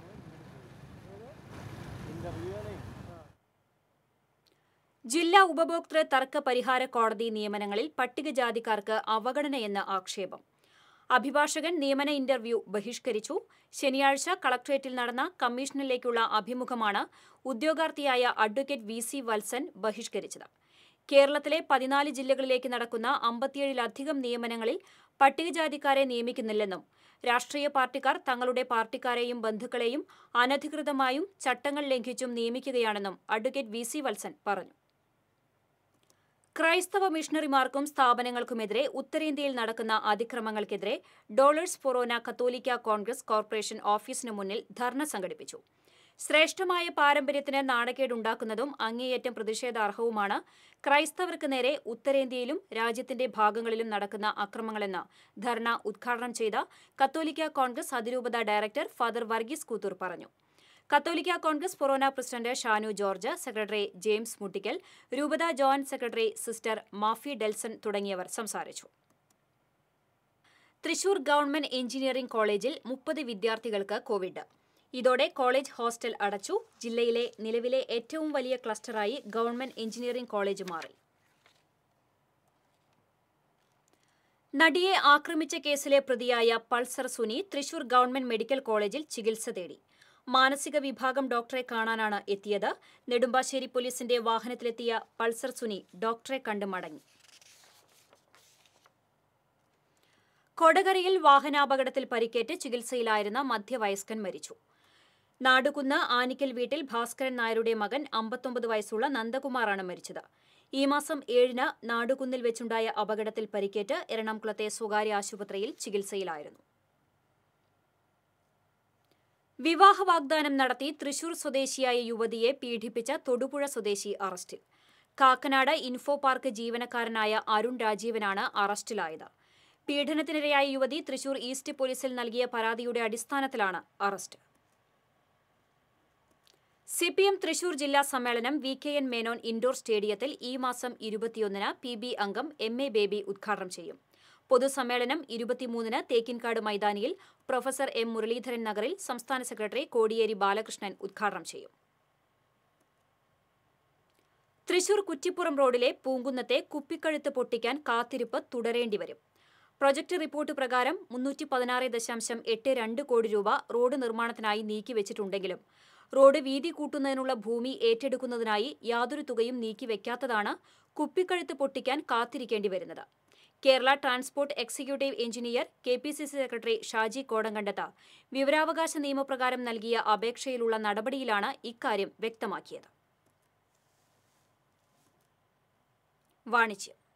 ജില്ലാ ഉപഭോക്തൃ തർക്ക പരിഹാര കോടതി നിയമനങ്ങളിൽ പട്ടികജാതിക്കാർക്ക് അവഗണനയെന്ന ആക്ഷേപം. അഭിഭാഷകൻ നിയമന ഇന്റർവ്യൂ ബഹിഷ്കരിച്ചു. ശനിയാഴ്ച കളക്ടറേറ്റിൽ നടന്ന കമ്മീഷനിലേക്കുള്ള അഭിമുഖമാണ് ഉദ്യോഗാർത്ഥിയായ അഡ്വക്കേറ്റ് വി സി വത്സൻ ബഹിഷ്കരിച്ചത്. കേരളത്തിലെ പതിനാല് ജില്ലകളിലേക്ക് നടക്കുന്ന അമ്പത്തിയേഴിലധികം നിയമനങ്ങളിൽ പട്ടികജാതിക്കാരെ നിയമിക്കുന്നില്ലെന്നും രാഷ്ട്രീയ പാർട്ടിക്കാർ തങ്ങളുടെ പാർട്ടിക്കാരെയും ബന്ധുക്കളെയും അനധികൃതമായും ചട്ടങ്ങൾ ലംഘിച്ചും നിയമിക്കുകയാണെന്നും അഡ്വക്കേറ്റ് വി സി വത്സൻ പറഞ്ഞു. ക്രൈസ്തവ മിഷണറിമാർക്കും സ്ഥാപനങ്ങൾക്കുമെതിരെ ഉത്തരേന്ത്യയിൽ നടക്കുന്ന അതിക്രമങ്ങൾക്കെതിരെ ഡോളേഴ്സ് ഫൊറോന കത്തോലിക്ക കോൺഗ്രസ് കോർപ്പറേഷൻ ഓഫീസിനു മുന്നിൽ ധർണ സംഘടിപ്പിച്ചു. ശ്രേഷ്ഠമായ പാരമ്പര്യത്തിന് നാണക്കേടുണ്ടാക്കുന്നതും അങ്ങേയറ്റം പ്രതിഷേധാർഹവുമാണ് ക്രൈസ്തവർക്ക് നേരെ ഉത്തരേന്ത്യയിലും രാജ്യത്തിന്റെ ഭാഗങ്ങളിലും നടക്കുന്ന അക്രമങ്ങളെന്ന് ധർണ ഉദ്ഘാടനം ചെയ്ത കത്തോലിക്ക കോൺഗ്രസ് അതിരൂപത ഡയറക്ടർ ഫാദർ വർഗീസ് കൂത്തൂർ പറഞ്ഞു. കത്തോലിക്ക കോൺഗ്രസ് ഫൊറോന പ്രസിഡന്റ് ഷാനു ജോർജ്, സെക്രട്ടറി ജെയിംസ് മുട്ടിക്കൽ, രൂപത ജോയിന്റ് സെക്രട്ടറി സിസ്റ്റർ മാഫി ഡെൽസൺ തുടങ്ങിയവർ സംസാരിച്ചു. തൃശൂർ ഗവൺമെന്റ് എഞ്ചിനീയറിംഗ് കോളേജിൽ മുപ്പത് വിദ്യാർത്ഥികൾക്ക് കോവിഡ്. ഇതോടെ കോളേജ് ഹോസ്റ്റൽ അടച്ചു. ജില്ലയിലെ നിലവിലെ ഏറ്റവും വലിയ ക്ലസ്റ്ററായി ഗവൺമെന്റ് എഞ്ചിനീയറിംഗ് കോളേജ് മാറി. നടിയെ ആക്രമിച്ച കേസിലെ പ്രതിയായ Pulsar Suni Thrissur government medical കോളേജിൽ ചികിത്സ തേടി. മാനസിക വിഭാഗം ഡോക്ടറെ കാണാനാണ് എത്തിയത്. നെടുമ്പാശ്ശേരി പോലീസിന്റെ വാഹനത്തിലെത്തിയ പൾസർ സുനി ഡോക്ടറെ കണ്ട് മടങ്ങി. കൊടകരയിൽ വാഹനാപകടത്തിൽ പരിക്കേറ്റ് ചികിത്സയിലായിരുന്ന മധ്യവയസ്കൻ മരിച്ചു. നാടുകുന്ന് ആനിക്കൽ വീട്ടിൽ ഭാസ്കരൻ നായരുടെ മകൻ അമ്പത്തൊമ്പത് വയസ്സുള്ള നന്ദകുമാറാണ് മരിച്ചത്. ഈ മാസം ഏഴിന് നാടുകുന്നിൽ വെച്ചുണ്ടായ അപകടത്തിൽ പരിക്കേറ്റ് എറണാകുളത്തെ സ്വകാര്യ ആശുപത്രിയിൽ ചികിത്സയിലായിരുന്നു. വിവാഹ വാഗ്ദാനം നടത്തി തൃശൂർ സ്വദേശിയായ യുവതിയെ പീഡിപ്പിച്ച തൊടുപുഴ സ്വദേശി അറസ്റ്റിൽ. കാക്കനാട് ഇൻഫോ പാർക്ക് ജീവനക്കാരനായ അരുൺ രാജീവനാണ് അറസ്റ്റിലായത്. പീഡനത്തിനിരയായ യുവതി തൃശൂർ ഈസ്റ്റ് പോലീസിൽ നൽകിയ പരാതിയുടെ അടിസ്ഥാനത്തിലാണ് arrest. C P M Thrissur ജില്ലാ സമ്മേളനം V K N Menon indoor സ്റ്റേഡിയത്തിൽ ഈ മാസം ഇരുപത്തിയൊന്നിന് പി ബി അംഗം എം എ ബേബി ഉദ്ഘാടനം ചെയ്യും. പൊതുസമ്മേളനം ഇരുപത്തിമൂന്നിന് തേക്കിൻകാട് മൈതാനിയിൽ പ്രൊഫസർ എം മുരളീധരൻ നഗറിൽ സംസ്ഥാന സെക്രട്ടറി കോടിയേരി ബാലകൃഷ്ണൻ ഉദ്ഘാടനം ചെയ്യും. തൃശൂർ കുറ്റിപ്പുറം റോഡിലെ പൂങ്കുന്നത്തെ കുപ്പിക്കഴുത്ത് പൊട്ടിക്കാൻ കാത്തിരിപ്പ് തുടരേണ്ടിവരും. പ്രൊജക്ട് റിപ്പോർട്ട് പ്രകാരം മുന്നൂറ്റി പതിനാറ് ദശാംശം എട്ട് രണ്ട് കോടി രൂപ റോഡ് നിർമ്മാണത്തിനായി നീക്കിവച്ചിട്ടുണ്ടെങ്കിലും റോഡ് വീതി കൂട്ടുന്നതിനുള്ള ഭൂമി ഏറ്റെടുക്കുന്നതിനായി യാതൊരു തുകയും നീക്കിവെക്കാത്തതാണ് കുപ്പിക്കഴുത്ത് പൊട്ടിക്കാൻ കാത്തിരിക്കേണ്ടി വരുന്നത്. Kerala transport executive engineer K P C C secretary Shaji Kodankandath വിവരാവകാശ നിയമപ്രകാരം നൽകിയ അപേക്ഷയിലുള്ള നടപടിയിലാണ് ഇക്കാര്യം വ്യക്തമാക്കിയത്. വാണിജ്യം.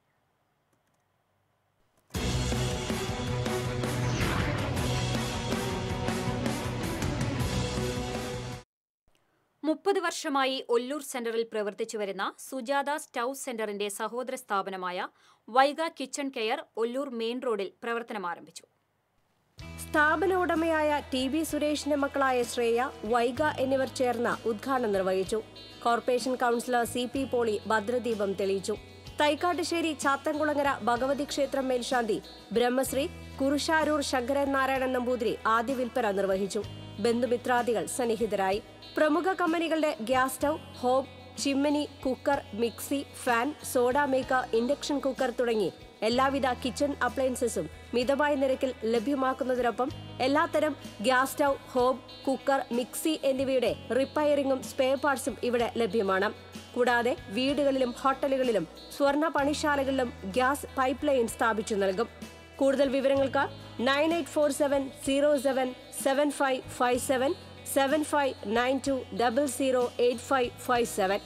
മുപ്പത് വർഷമായി ഒല്ലൂർ സെന്ററിൽ പ്രവർത്തിച്ചുവരുന്ന സുജാത സ്റ്റൌ സെന്ററിന്റെ സഹോദര സ്ഥാപനമായ Vaiga kitchen care Ollur main റോഡിൽ പ്രവർത്തനം ആരംഭിച്ചു. സ്ഥാപന ഉടമയായ ടി ബി സുരേഷിന്റെ മക്കളായ ശ്രേയ, വൈഗ എന്നിവർ ചേർന്ന് ഉദ്ഘാടനം നിർവഹിച്ചു. Corporation councillor C P Poly ഭദ്രദീപം തെളിയിച്ചു. തൈക്കാട്ടുശ്ശേരി ചാത്തൻകുളങ്ങര ഭഗവതി ക്ഷേത്രം മേൽശാന്തി ബ്രഹ്മശ്രീ കുറുശാരൂർ ശങ്കരൻ നാരായണൻ നമ്പൂതിരി ആദ്യ വിൽപ്പന നിർവഹിച്ചു. ബന്ധുമിത്രാദികൾ സന്നിഹിതരായി. പ്രമുഖ കമ്പനികളുടെ gas stove, hob, chimney, cooker, mixie, fan, soda maker, induction cooker തുടങ്ങി എല്ലാവിധ കിച്ചൺ അപ്ലയൻസസും മിതമായ നിരക്കിൽ ലഭ്യമാക്കുന്നതിനൊപ്പം എല്ലാത്തരം gas stove, hob, cooker, mixie എന്നിവയുടെ റിപ്പയറിംഗും സ്പെയർ പാർട്സും ഇവിടെ ലഭ്യമാണ്. കൂടാതെ വീടുകളിലും ഹോട്ടലുകളിലും സ്വർണ്ണ പണിശാലകളിലും ഗ്യാസ് പൈപ്പ് ലൈൻ സ്ഥാപിച്ചു നൽകും. കൂടുതൽ വിവരങ്ങൾക്ക് nine eight four seven zero seven seven five five seven seven five nine two double zero eight five five seven.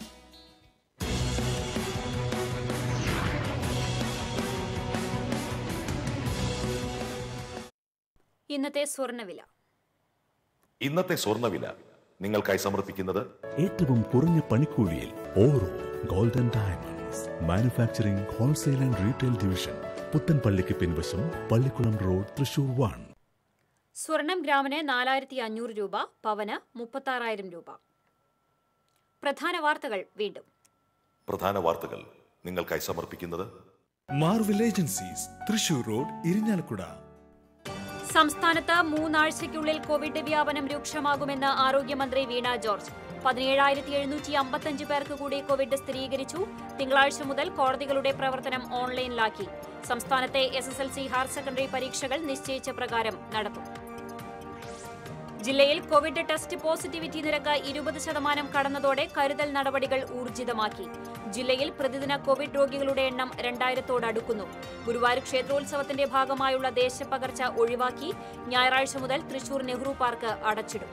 ഇന്നത്തെ സ്വർണ്ണവില. ഇന്നത്തെ സ്വർണ്ണവില നിങ്ങൾക്കായി സമർപ്പിക്കുന്നത് ഏറ്റവും കുറഞ്ഞ പണിക്കൂലിയിൽ Oro golden diamonds manufacturing wholesale and retail division, പുത്തൻപള്ളിക്ക് പിൻവശം, പള്ളിക്കുളം റോഡ്, തൃശൂർ വൺ. സ്വർണം ഗ്രാമിന് നാലായിരത്തി അഞ്ഞൂറ് രൂപ, പവന് മുപ്പത്താറായിരം രൂപ. പ്രധാന വാർത്തകൾ വീണ്ടും. പ്രധാന വാർത്തകൾ നിങ്ങൾക്കായി സമർപ്പിക്കുന്നത് Marvel agencies, Thrissur road, Irinjalakuda. സംസ്ഥാനത്ത് മൂന്നാഴ്ചയ്ക്കുള്ളിൽ കോവിഡ് വ്യാപനം രൂക്ഷമാകുമെന്ന് ആരോഗ്യമന്ത്രി വീണ ജോർജ്. പതിനേഴായിരത്തി എഴുന്നൂറ്റി അമ്പത്തഞ്ച് പേർക്ക് കൂടി കോവിഡ് സ്ഥിരീകരിച്ചു. തിങ്കളാഴ്ച മുതൽ കോടതികളുടെ പ്രവർത്തനം ഓൺലൈനിലാക്കി. സംസ്ഥാനത്തെ S S L C higher secondary പരീക്ഷകൾ നിശ്ചയിച്ച പ്രകാരം നടത്തും. ജില്ലയിൽ കോവിഡ് ടെസ്റ്റ് പോസിറ്റിവിറ്റി നിരക്ക് ഇരുപത് ശതമാനം കടന്നതോടെ കരുതൽ നടപടികൾ ഊർജിതമാക്കി. ജില്ലയിൽ പ്രതിദിന കോവിഡ് രോഗികളുടെ എണ്ണം രണ്ടായിരത്തോടടുക്കുന്നു. ഗുരുവായൂർ ക്ഷേത്രോത്സവത്തിന്റെ ഭാഗമായുള്ള ദേശപകർച്ച ഒഴിവാക്കി. ഞായറാഴ്ച മുതൽ തൃശൂർ നെഹ്റു പാർക്ക് അടച്ചിടും.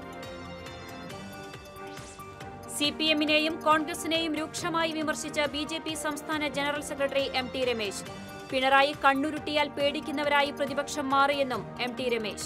സി പി എമ്മിനെയും കോൺഗ്രസിനെയും രൂക്ഷമായി വിമർശിച്ച ബി ജെ പി സംസ്ഥാന general secretary M T Ramesh. Pinarayi കണ്ണുരുട്ടിയാൽ പേടിക്കുന്നവരായി പ്രതിപക്ഷം മാറിയെന്നും എം ടി രമേശ്.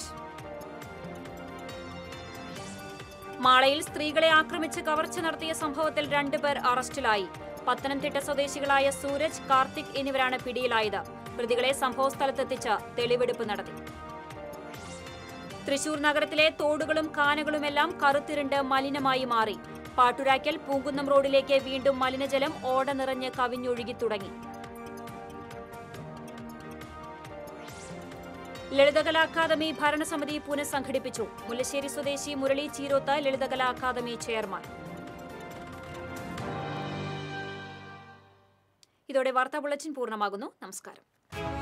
മാളയിൽ സ്ത്രീകളെ ആക്രമിച്ച് കവർച്ച നടത്തിയ സംഭവത്തിൽ രണ്ടുപേർ അറസ്റ്റിലായി. പത്തനംതിട്ട സ്വദേശികളായ സൂരജ്, കാർത്തിക് എന്നിവരാണ് പിടിയിലായത്. പ്രതികളെ സംഭവസ്ഥലത്തെത്തിച്ച് തെളിവെടുപ്പ് നടത്തി. തൃശൂർ നഗരത്തിലെ തോടുകളും കാനകളുമെല്ലാം കറുത്തിരുണ്ട് മലിനമായി മാറി. പാട്ടുരാക്കൽ പൂങ്കുന്നം റോഡിലേക്ക് വീണ്ടും മലിനജലം ഓട നിറഞ്ഞ് കവിഞ്ഞൊഴുകി തുടങ്ങി. ലളിതകലാ അക്കാദമി ഭരണസമിതി പുനഃസംഘടിപ്പിച്ചു. മുല്ലശ്ശേരി സ്വദേശി മുരളി ചീരോത്ത് ലളിതകലാ അക്കാദമി ചെയർമാൻ. ഇതോടെ വാർത്താ ബുള്ളറ്റിൻ പൂർണ്ണമാകുന്നു. നമസ്കാരം.